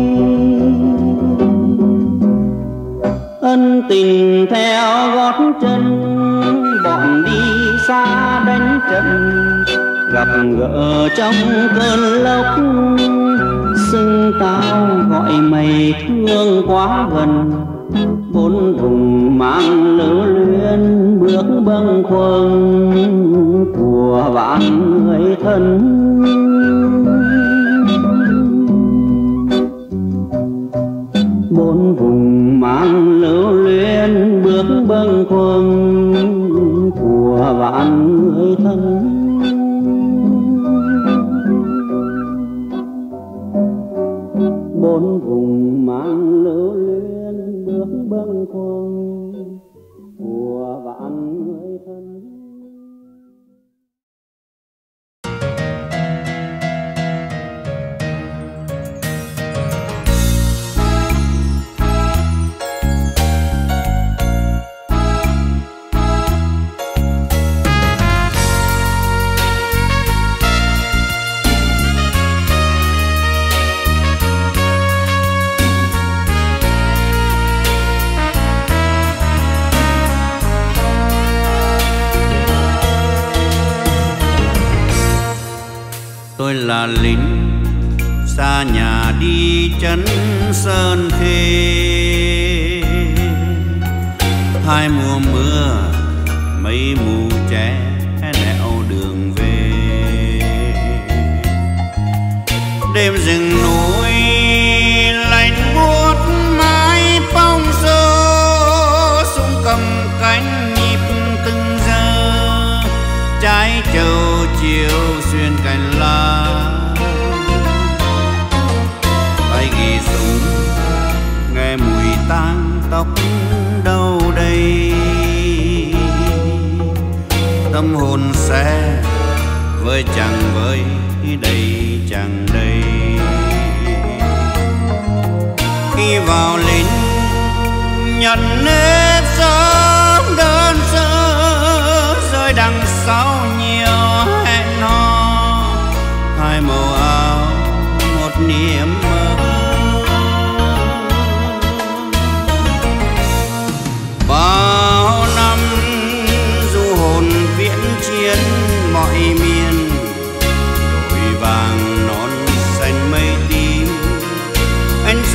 ân tình theo gót chân bọn đi xa đánh trận. Gặp gỡ trong cơn lốc xưng tao gọi mày thương quá gần. Bốn vùng mang lưu luyến bước bâng khuâng của vạn người thân. Bốn vùng mang lưu luyến bước bâng khuâng của vạn người thân. Bốn vùng mang lưu luyến bước bâng khuâng của vạn người thân. Tôi là lính xa nhà đi trấn Sơn Khê, hai mùa mưa mây mù che nẻo đường về. Đêm rừng núi lạnh buốt mái bóng rô, súng cầm cánh nhịp từng giờ. Trái trầu chiều xuyên cành lá, tay ghi súng nghe mùi tang tóc đâu đây. Tâm hồn sẽ với chẳng với đây chẳng đây. Khi vào lính nhận nếp sớm đơn sơ, rơi đằng sau nhiều hẹn hò. Hai màu áo một niềm mơ,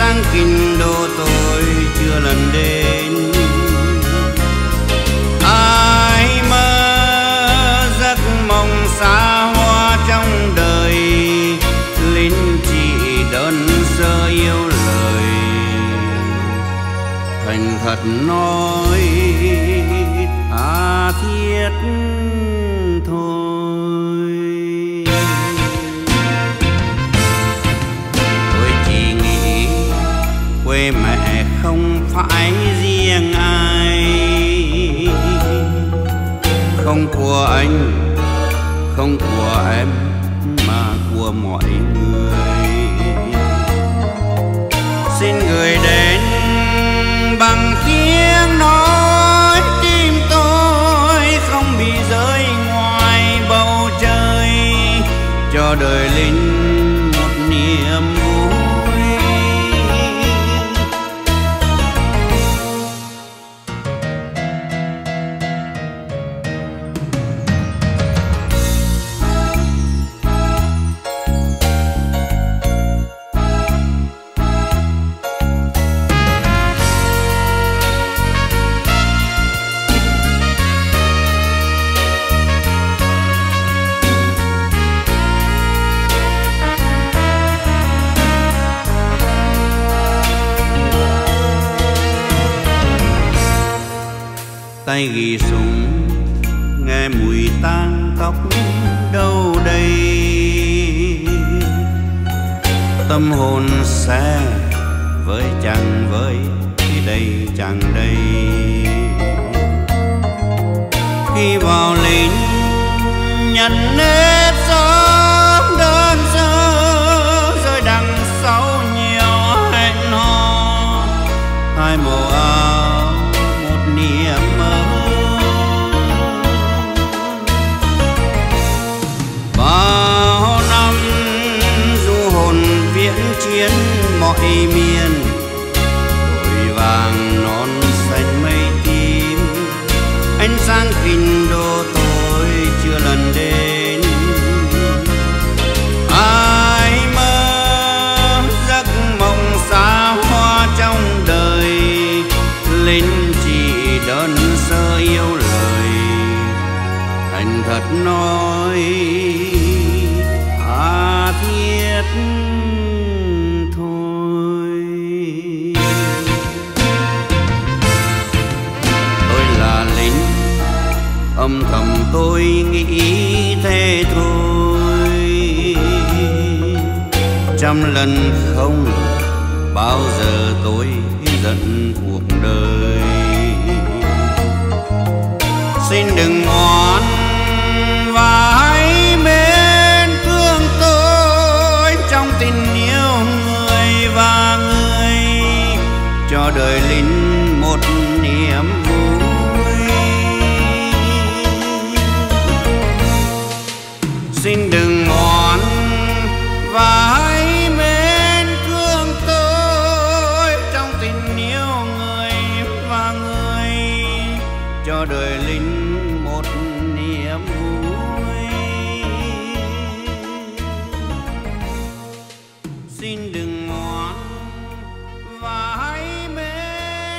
sang kinh đô tôi chưa lần đến. Ai mơ giấc mộng xa hoa trong đời, lính chỉ đơn sơ yêu lời, thành thật nói tha thiết thôi. Tôi chỉ nghĩ quê mẹ không phải riêng ai, không của anh, không của em, mà của mọi người. Xin gửi đến bằng tiếng nói tim tôi không bị rơi ngoài bầu trời, cho đời lính một niềm vui. Tay ghi súng nghe mùi tang tóc đâu đây, tâm hồn sẽ với chàng với đây chàng đây. Khi vào lính nhận nếp sống đơn sơ, rồi đằng sau nhiều hẹn hò, hai màu áo một niềm mơ. Bao năm du hồn viễn chiến mọi miền, đồi vàng non xanh mây tím, ánh sáng kinh đô tôi chưa lần đến. Ai mơ giấc mộng xa hoa trong đời, lính chỉ đơn sơ yêu lời, thành thật nói tha thiết thôi. Tôi là lính, âm thầm tôi nghĩ thế thôi, trăm lần không bao giờ tôi giận cuộc đời. Xin đừng ngoan và hãy mến thương tôi trong tình yêu người và người, cho đời lính một niềm vui. Xin đừng ngoan và hãy mến thương tôi trong tình yêu người và người, cho đời lính một niềm vui. Xin đừng ngoan và hãy mến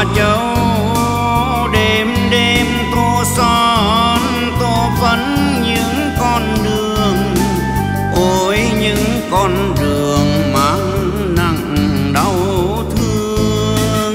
Hoa Châu đêm đêm tô son tô phấn những con đường, ôi những con đường mang nặng đau thương.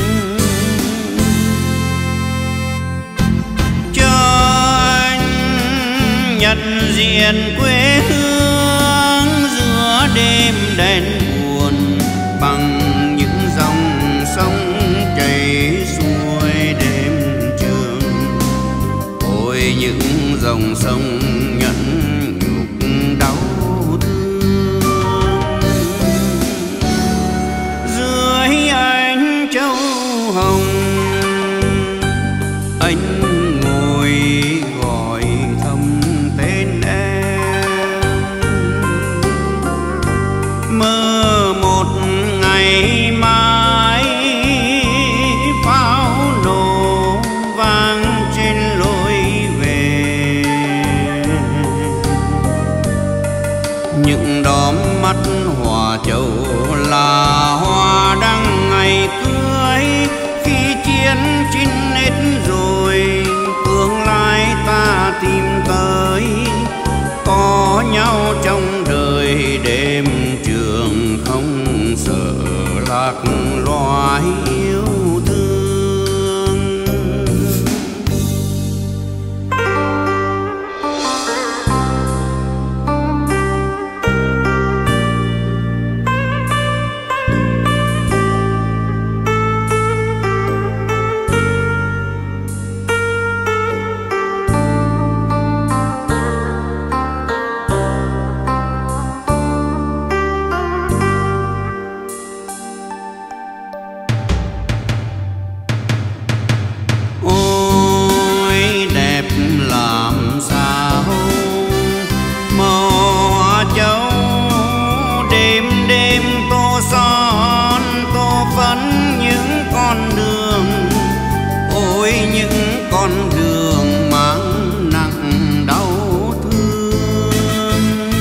Cho anh nhận diện quê hương giữa đêm đèn buồn, bằng những dòng sông chảy xuôi đêm trường. Ôi những dòng sông nhẫn nhục đau thương. Dưới ánh châu hồng anh ngồi gọi thầm tên em, mơ một ngày mai pháo nổ vang trên lối về. Những đóm mắt Hoa Châu là hoa đăng ngày cưới, khi chiến chinh hết rồi tương lai ta tìm tới. Có nhau trong đời đêm trường không sợ lạc loài yêu thương. Ôi đẹp làm sao màu Hoa Châu đêm đêm tô son tô phấn những con đường, ôi những con đường mang nặng đau thương.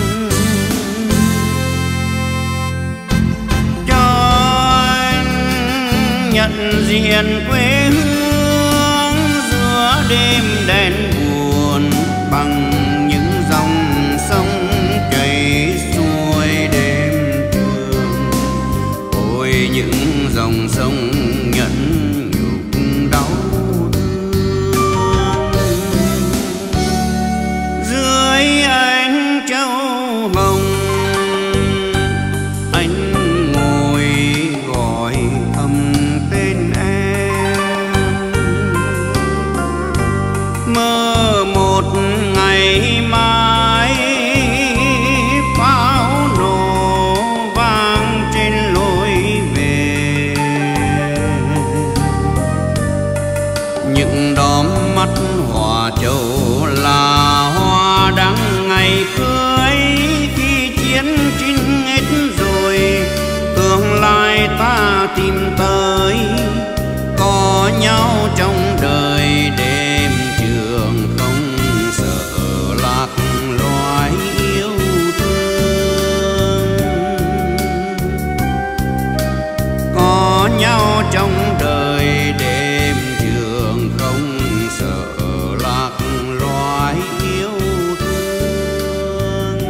Cho anh nhận diện quê hương giữa đêm đèn buồn, bằng những dòng sông chảy xuôi đêm trường. Ôi những dòng sông nhẫn nhục đau thương. Dưới ánh châu hồng anh ngồi gọi thầm tên em, mơ một ngày mai pháo nổ vang trên lối về. Những đóm mắt Hoa Châu là hoa đăng ngày cưới, khi chiến chinh hết rồi tương lai ta tìm tới. Có nhau trong đời đêm trường không sợ lạc loài yêu thương. Có nhau trong đời đêm trường không sợ lạc loài yêu thương.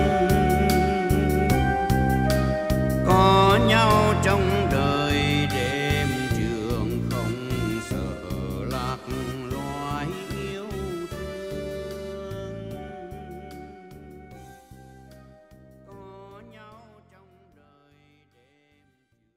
Có nhau trong đời đêm trường không sợ lạc loài yêu thương. Có nhau trong đời đêm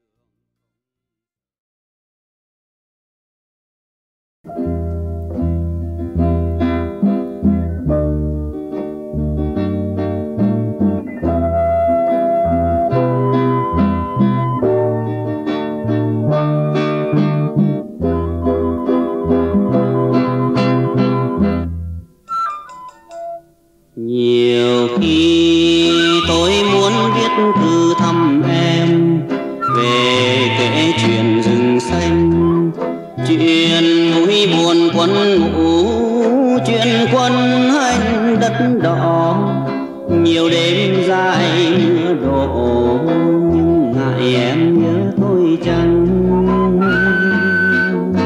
Nhiều khi tôi muốn viết thư thăm em, về kể chuyện rừng xanh, chuyện vui buồn quân ngũ, chuyện quân hành đất đỏ. Nhiều đêm dài mưa đổ, nhưng ngại em nhớ tôi chăng.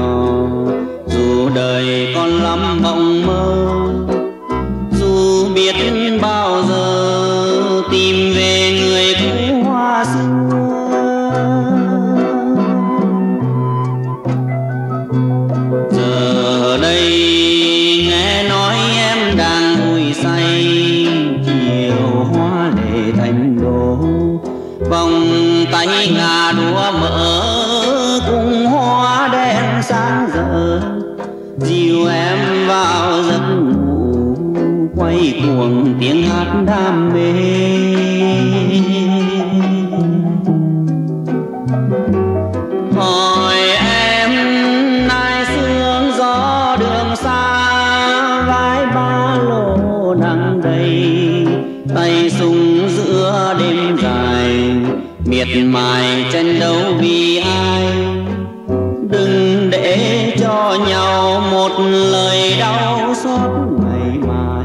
nào, dù đời còn lắm mộng mơ, dù biết bao giờ tìm về người cũ hoa xưa. Giờ đây nghe nói em đang vui say, chiều hoa lệ thành đô, vòng tay ngà đũa mở cùng hoa đen sáng rỡ, dìu em vào giấc ngủ quay cuồng tiếng hát đam mê. Hỏi em nay sương gió đường xa, vai ba lô nắng đầy, tay súng giữa đêm dài, miệt mài tranh đấu vì ai. Đừng để cho nhau một lời đau xót ngày mai.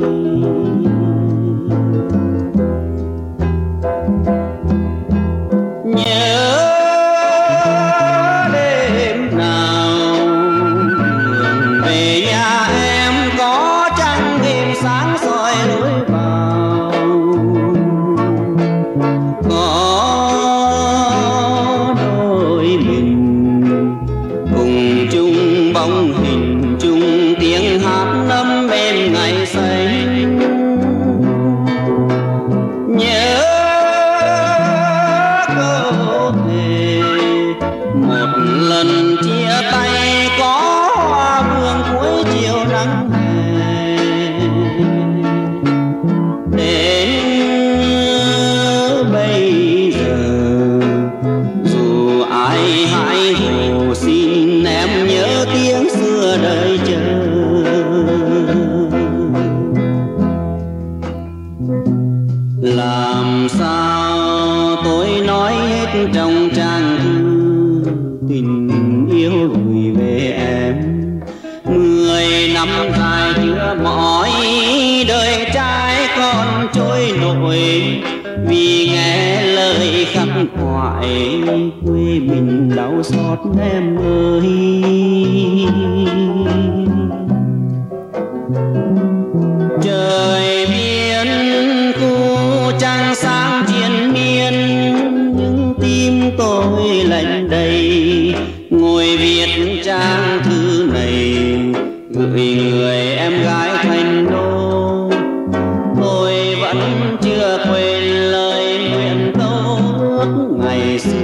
Nhớ đêm nào đường về nhà em có trăng đêm sáng soi lối vào, có đôi mình cùng chung bóng hình, chung tiếng hát nấm bên ngày xanh. Nhớ có thể một lần chia tay có hoa hương cuối chiều nắng hè, đến bây giờ dù ai hãy hồ xin em nhớ tiếng xưa đời chờ. Làm sao tôi nói hết trong trang thư tình yêu gửi về em, mười năm dài chứa mỏi đời trai còn trôi nổi, vì nghe lời khắc khoải quê mình đau xót em ơi. Trời biên khu trăng sáng triền miên, nhưng tim tôi lạnh đầy, ngồi viết trang thư này gửi người em gái thành đô. Tôi vẫn chưa quên lời nguyện tâu ước ngày xưa.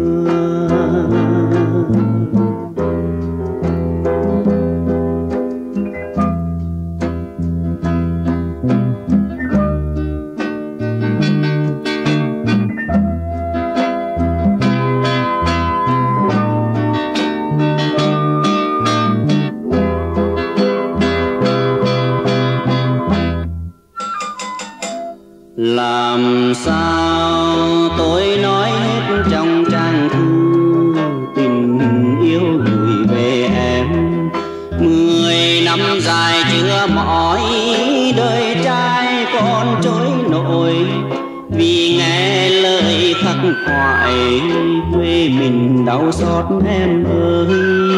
Làm sao tôi nói hết trong trang thư tình yêu gửi về em, mười năm dài chứa mỏi đời trai còn trôi nổi, vì nghe lời khắc khoải quê mình đau xót em ơi.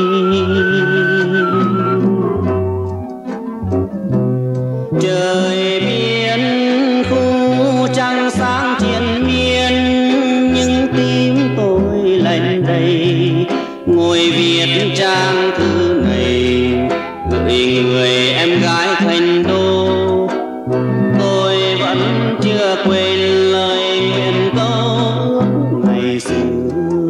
Trời biên khu trăng sáng triền miên, nhưng tim tôi lạnh đầy, ngồi viết trang thư này gửi người em gái thành đô. Tôi vẫn chưa quên lời nguyện tâu ngày xưa.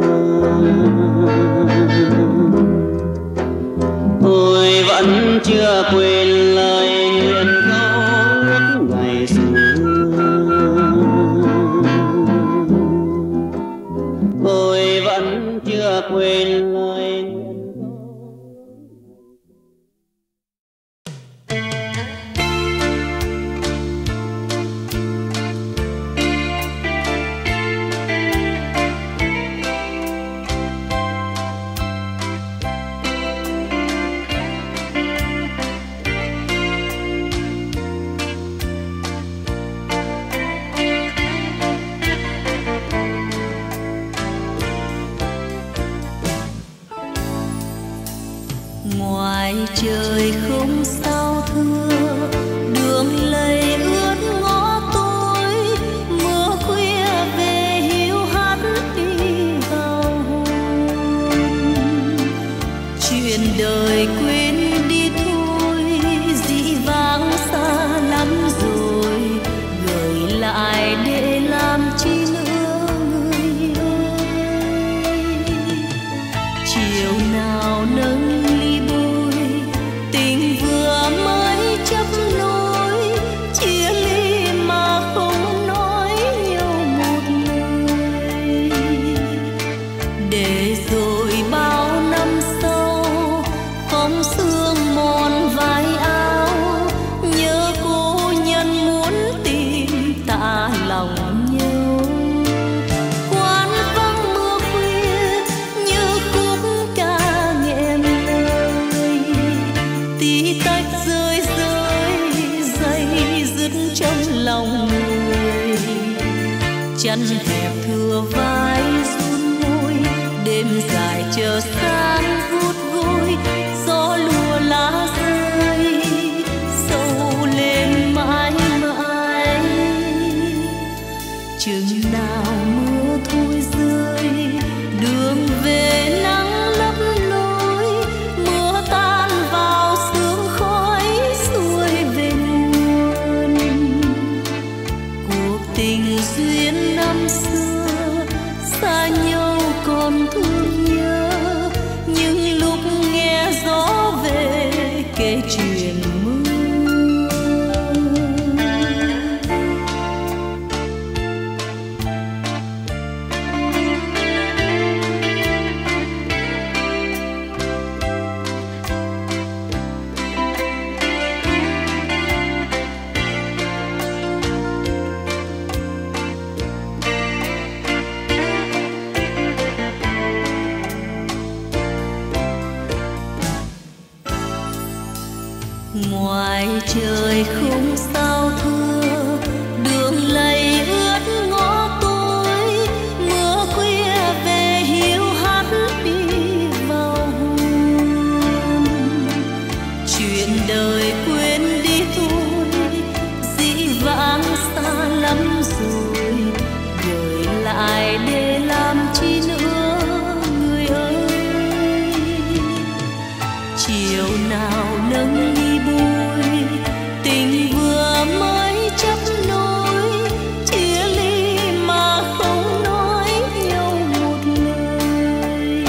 Tôi vẫn chưa quên lời nguyện tâu ngày xưa. Tôi vẫn chưa quên lời nguyện tâu. ngoài trời không sao thưa, đường lầy ướt ngõ tối, mưa khuya về hiu hắt đi vào hồn. Chuyện đời quên đi thôi, dĩ vãng xa lắm rồi, gửi lại để làm chi nữa người ơi. Chiều nào nâng ly bôi, tình vừa mới chấp nối, chia ly mà không nói nhau một lời. Để rồi bao năm sau, phong sương mòn vai áo, nhớ cô nhân muốn tìm tạ lòng nhau. Quán vắng mưa khuya như khúc ca nghẹn lời, tí tách rơi rơi dây dứt trong lòng người. Chân hẹp thừa vai run môi, đêm dài chờ sáng vút gối, gió lùa lá rơi sâu lên mãi mãi. Chừng nào mưa thôi rơi, đường về nắng lấp lối, mưa tan vào sương khói xuôi về nguồn. Cuộc tình duyên năm xưa xa nhau còn thương nhớ, nhưng lúc nghe gió về kể chuyện mưa. Ngoài trời không sao thưa, đường lầy ướt ngõ tối, mưa khuya về hiu hắt đi vào hồn. Chuyện đời quên đi thôi, dĩ vãng xa lắm rồi, gửi lại để làm chi nữa người ơi. Chiều nào nâng ly bôi, tình vừa mới chấp nối, chia ly mà không nói nhau một lời.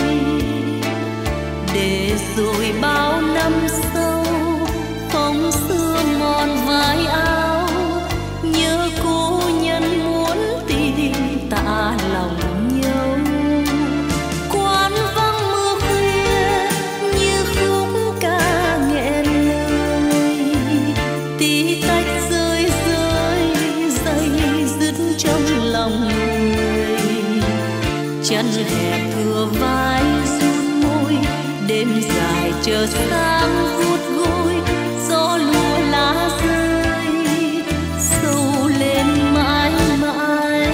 Để rồi bao năm sau, phong sương mòn vai áo, nhớ cô nhân muốn tìm tạ lòng nhau. Quán vắng mưa khuya như khúc ca nghẹn lời, tí tách rơi rơi dây dứt trong lòng người. Chân hẹp thừa vai run môi, đêm dài chờ sáng vút gối, gió lùa lá rơi sâu lên mãi mãi.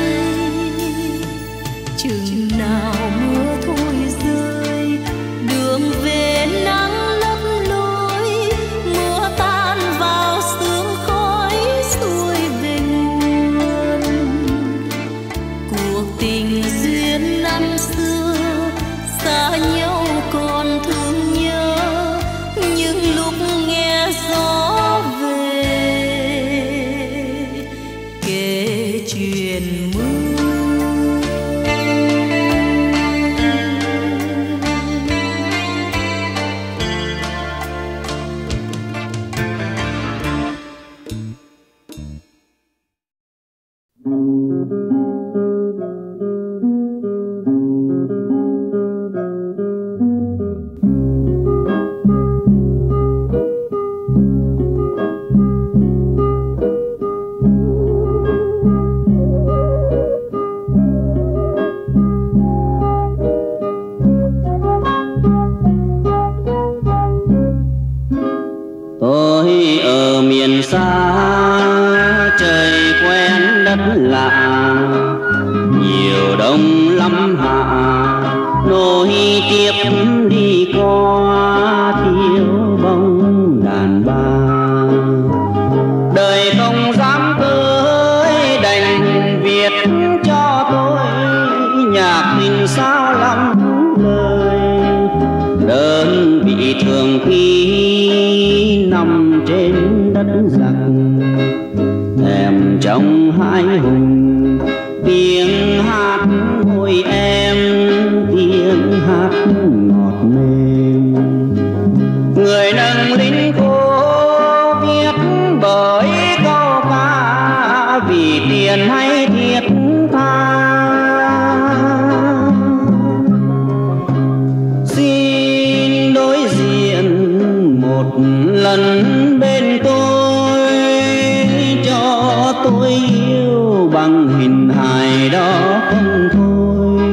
Chừng nào mưa thôi rơi, đường về nắng lấp lối, mưa tan vào sương khói xuôi về nguồn. Cuộc tình duyên năm xưa xa nhau còn thương nhớ, nhưng lúc nghe gió về kể chuyện mưa. Tôi ở miền xa, trời quen đất lạ, nhiều đông lắm hạ nối tiếp đi qua thì thường khi nằm trên đất giặc, thèm trong hai hùng tiếng hát ngôi em, tiếng hát ngọt mềm. Người nâng lính khô viết bởi câu ca vì tiền hay thiết tha. Xin đối diện một lần bên tôi, cho tôi yêu bằng hình hài đó không thôi.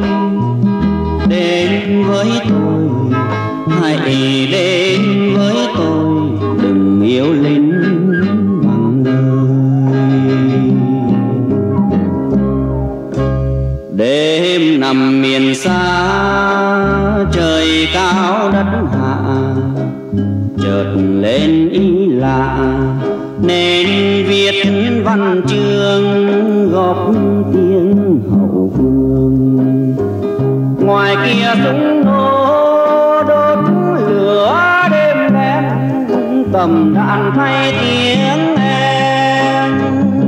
Đến với tôi, hãy đến với tôi, đừng yêu lính bằng lời. Đêm nằm miền xa, trời cao đất hạ, chợt lên ý lạ nên viết văn chương góp tiếng hậu phương. Ngoài kia súng nổ đốt lửa đêm đen, tầm đạn thay tiếng em.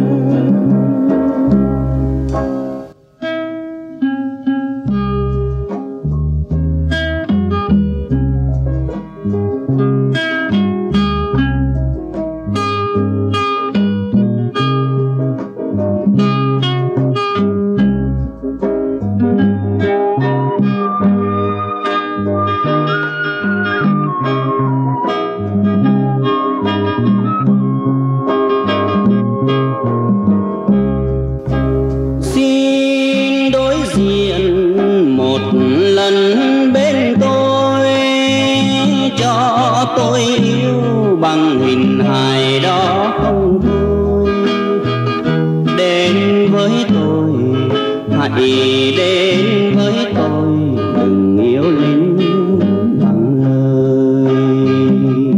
Tôi yêu bằng hình hài đó không thôi. Đến với tôi, hãy đến với tôi, đừng yêu lính bằng lời.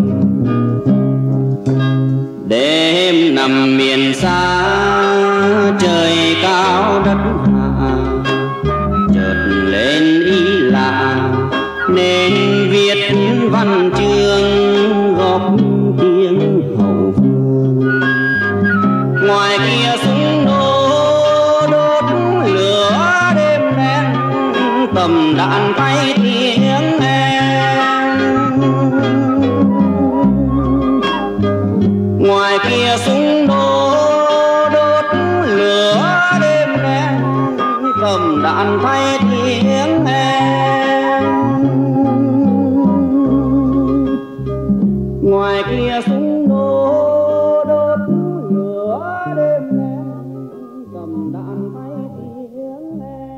Đêm nằm miền xa, trời cao đất hạ, chợt lên ý lạ nên viết văn chương góp tiếng hậu phương. Ngoài kia súng nổ đốt lửa đêm đen, tầm đạn tay tiếng em. Ngoài kia súng nổ đốt lửa đêm đen, tầm đạn tay tiếng em. Ngoài kia súng nổ đốt lửa đêm đen, cầm đạn tay tiếng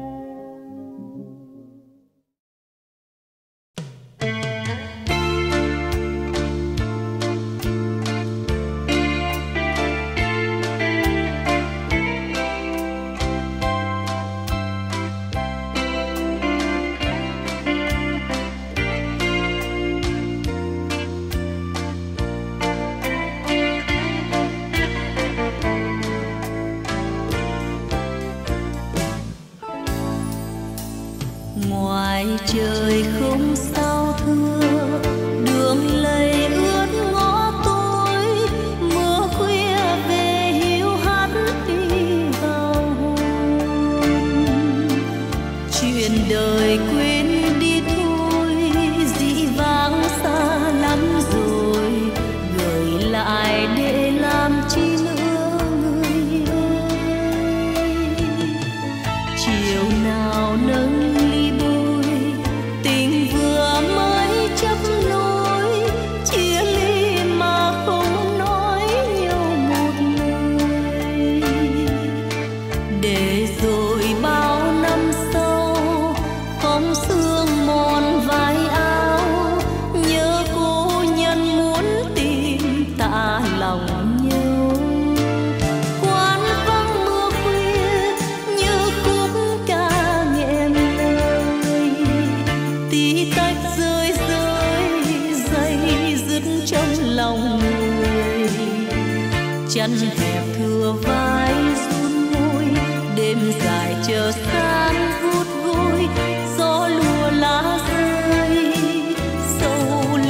ngoài trời không sao thưa, đường lầy ướt ngõ tối, mưa khuya về hiu hắt đi vào hồn. Chuyện đời quên đi thôi, dĩ vãng xa lắm rồi, gửi lại để làm chi nữa người ơi. Chiều nào nâng chân hẹp thừa vai run môi, đêm dài chờ sáng vút gối, gió lùa lá rơi sâu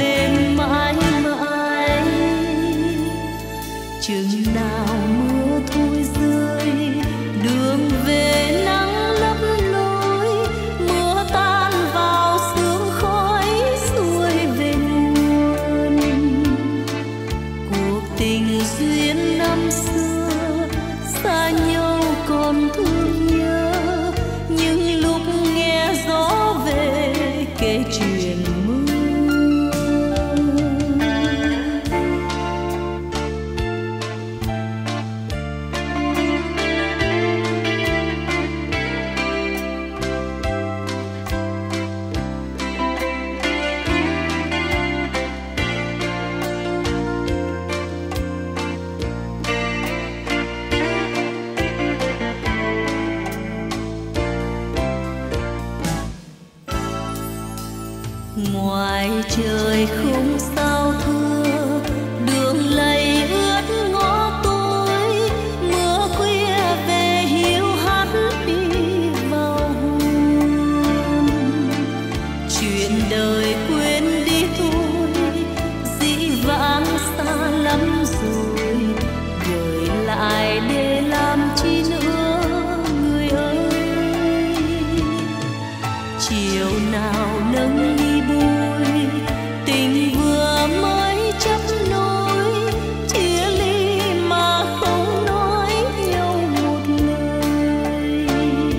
không sao thưa, đường lầy ướt ngõ tối, mưa khuya về hiu hắt đi vào hồn. Chuyện đời quên đi thôi, dĩ vãng xa lắm rồi, gửi lại để làm chi nữa người ơi. Chiều nào nâng ly bôi, tình vừa mới chấp nối, chia ly mà không nói nhau một lời.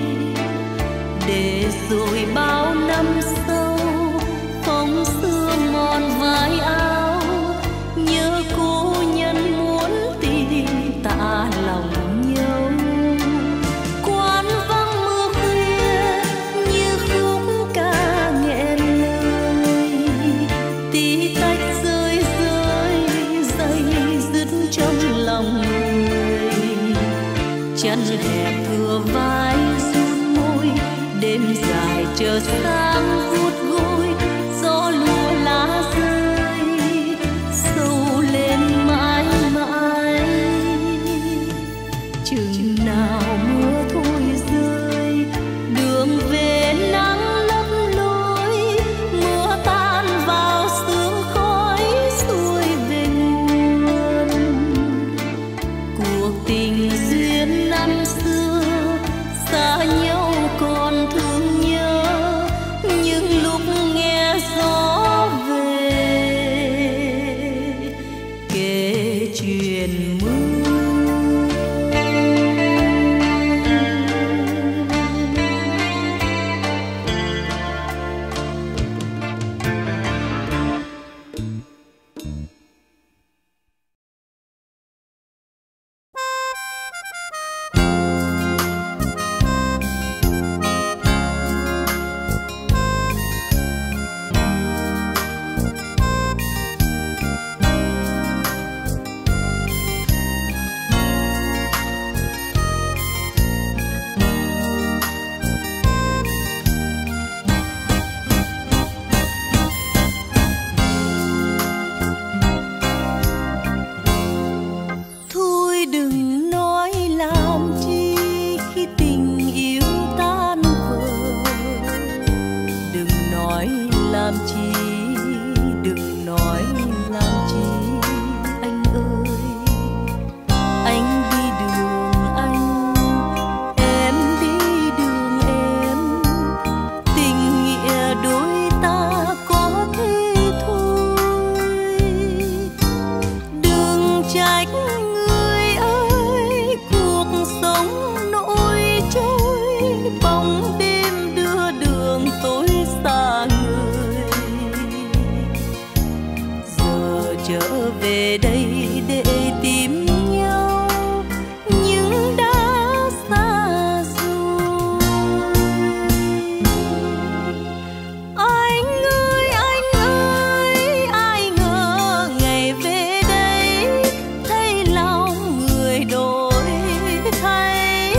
Để rồi bao năm sau, phong sương mòn vai áo, nhớ cô nhân muốn tìm tạ lòng nhau. Quán vắng mưa khuya như khúc ca nghẹn lời, tí tách rơi rơi dây dứt trong lòng người. Chân hẹp thừa vai run môi, đêm dài chờ sáng vút gối, gió lùa lá rơi sâu lên mãi mãi. Chừng nào mưa thôi rơi, đường về nắng lấp lối, mưa tan vào sương khói xuôi về nguồn. Cuộc tình duyên năm xưa xa nhau còn thương nhớ, những lúc nghe gió về kể chuyện mưa. Thôi đừng nói làm chi khi tình yêu tan vỡ, đừng nói làm chi, đừng nói làm chi anh ơi. Anh đi đường anh, em đi đường em, tình nghĩa đôi ta có thế thôi. Đừng trách người ơi, cuộc sống nổi trôi, bóng đêm đưa đường tối xa người. Giờ trở về đây để tìm nhau, nhưng đã xa rồi. Anh ơi anh ơi, ai ngờ ngày về đây thấy lòng người đổi thay.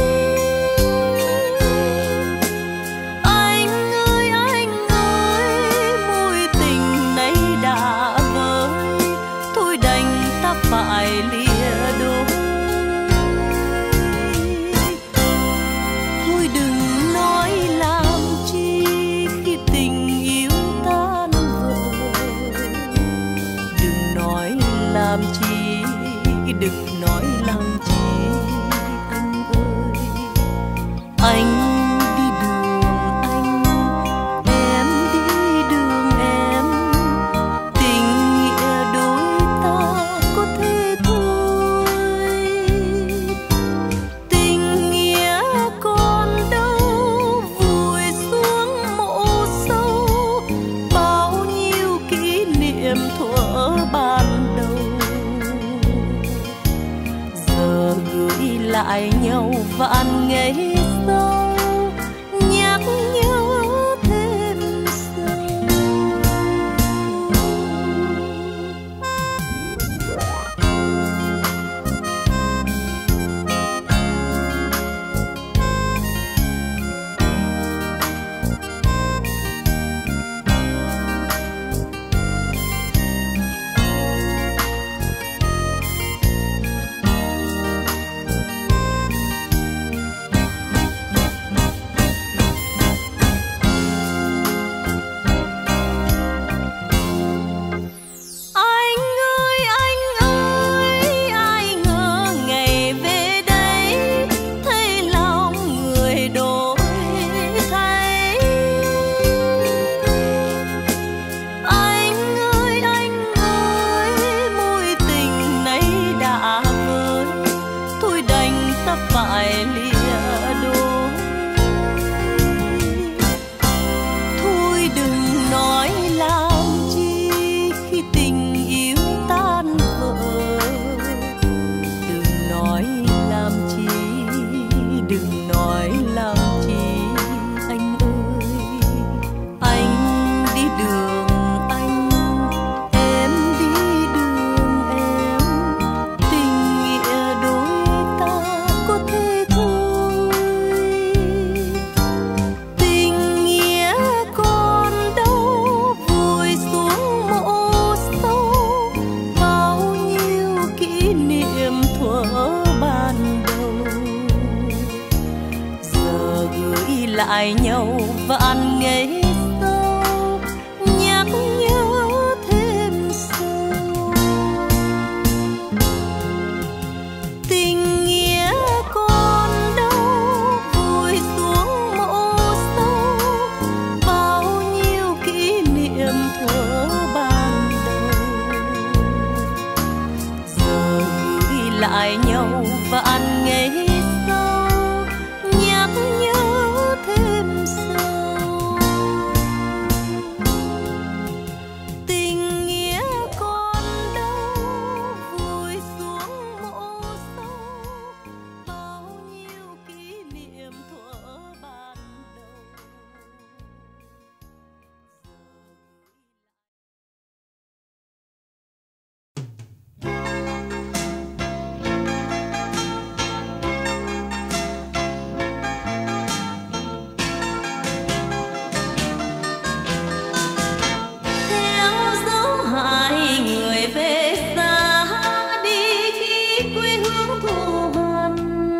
Anh ơi anh ơi, mối tình này đã vơi, thôi đành ta phải lìa đôi. Thôi đừng nói làm chi khi tình yêu tan vỡ, đừng nói làm chi, đừng nói làm chi anh ơi. Anh đi đường anh, em đi đường em, tình nghĩa đôi ta có thế thôi. Tình nghĩa còn đâu vùi xuống mộ sâu, bao nhiêu kỷ niệm thuở ban đầu. Giờ gửi lại nhau vạn ngày sau, nhắc nhớ thêm sâu. lại nhau vạn ngày sau, nhắc nhớ thêm sâu. Tình nghĩa còn đâu vùi xuống mộ sâu, bao nhiêu kỷ niệm thuở ban đầu. Giờ gửi lại nhau vạn ngày sau, nhắc nhớ thêm sâu. Tình nghĩa còn đâu vùi xuống mộ sâu, bao nhiêu kỷ niệm thuở ban đầu. Theo dấu hai người về xa đi khi quê hương thù hằn,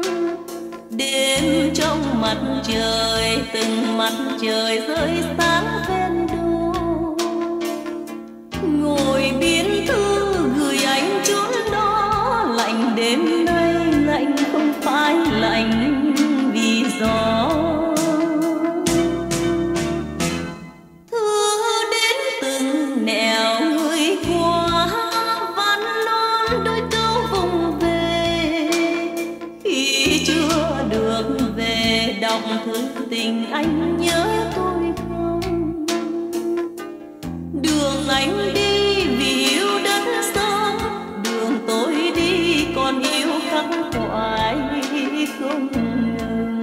đêm trong mặt trời từng mặt trời rơi sáng ven đô, ngồi biên thư gửi anh chốn đó. Lạnh đêm nay lạnh không phải lạnh vì gió, thư đến từng nẻo người qua văn non đôi câu vùng về. Khi chưa được về đọc thư tình anh nhớ tôi không? Đường anh đi vì yêu đất sông, đường tôi đi còn yêu khắc khoải không ngừng.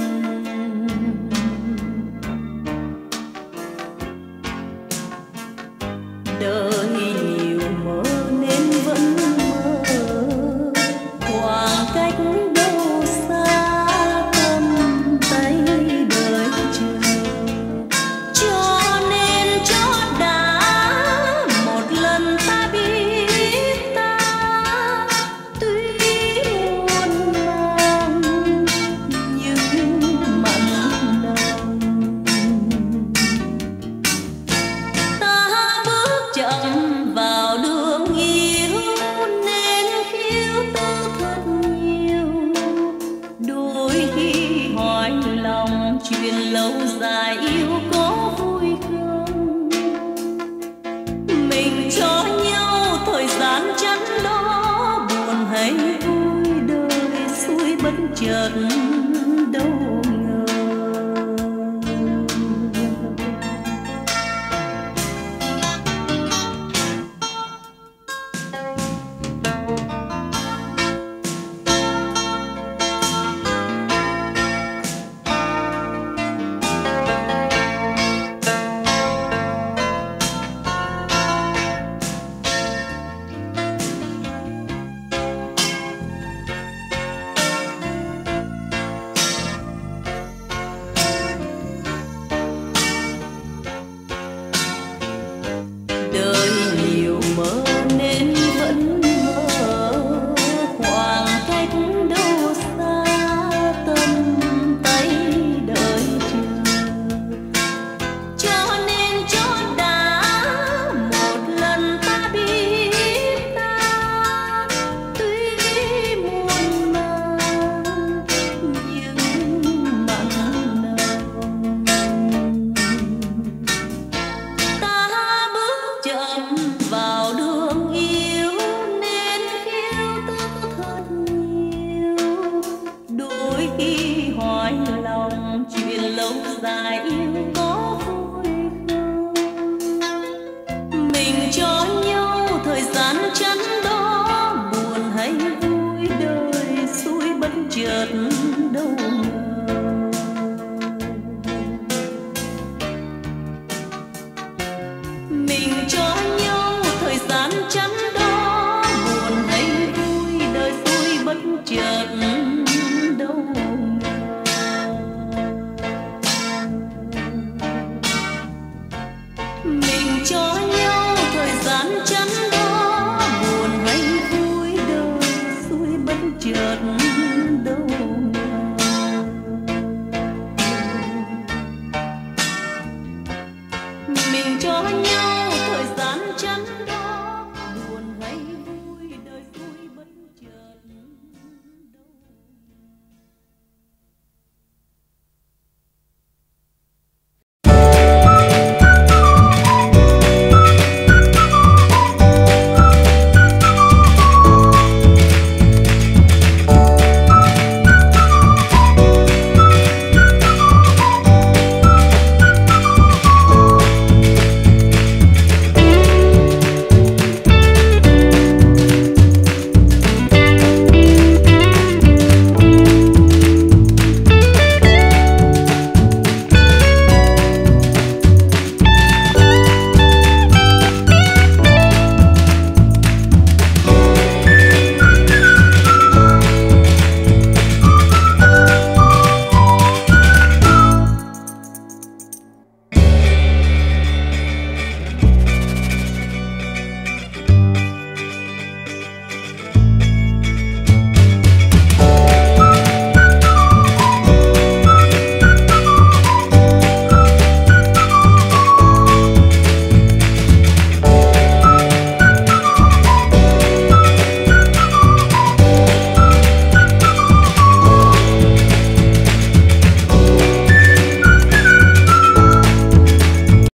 Đời nhiều mơ nên vẫn mơ, khoảng cách đâu xa tầm tay đời chờ. Cho nên cho đã một lần ta biết ta, tuy muôn vàn nhưng mặn nồng. Ta bước chậm vào đường yêu nên khiêu tư thật nhiều. Đôi khi hỏi lòng chuyện lâu dài yêu có vui không? Mình cho nhau thời gian chắn đó, buồn hay vui đời xuôi bất chợt đâu ngờ. Đời nhiều mơ nên vẫn mơ, khoảng cách đâu xa tầm tay đời chờ. Cho nên cho đã một lần ta biết ta, tuy muôn màng nhưng mặn nồng. Ta bước chậm vào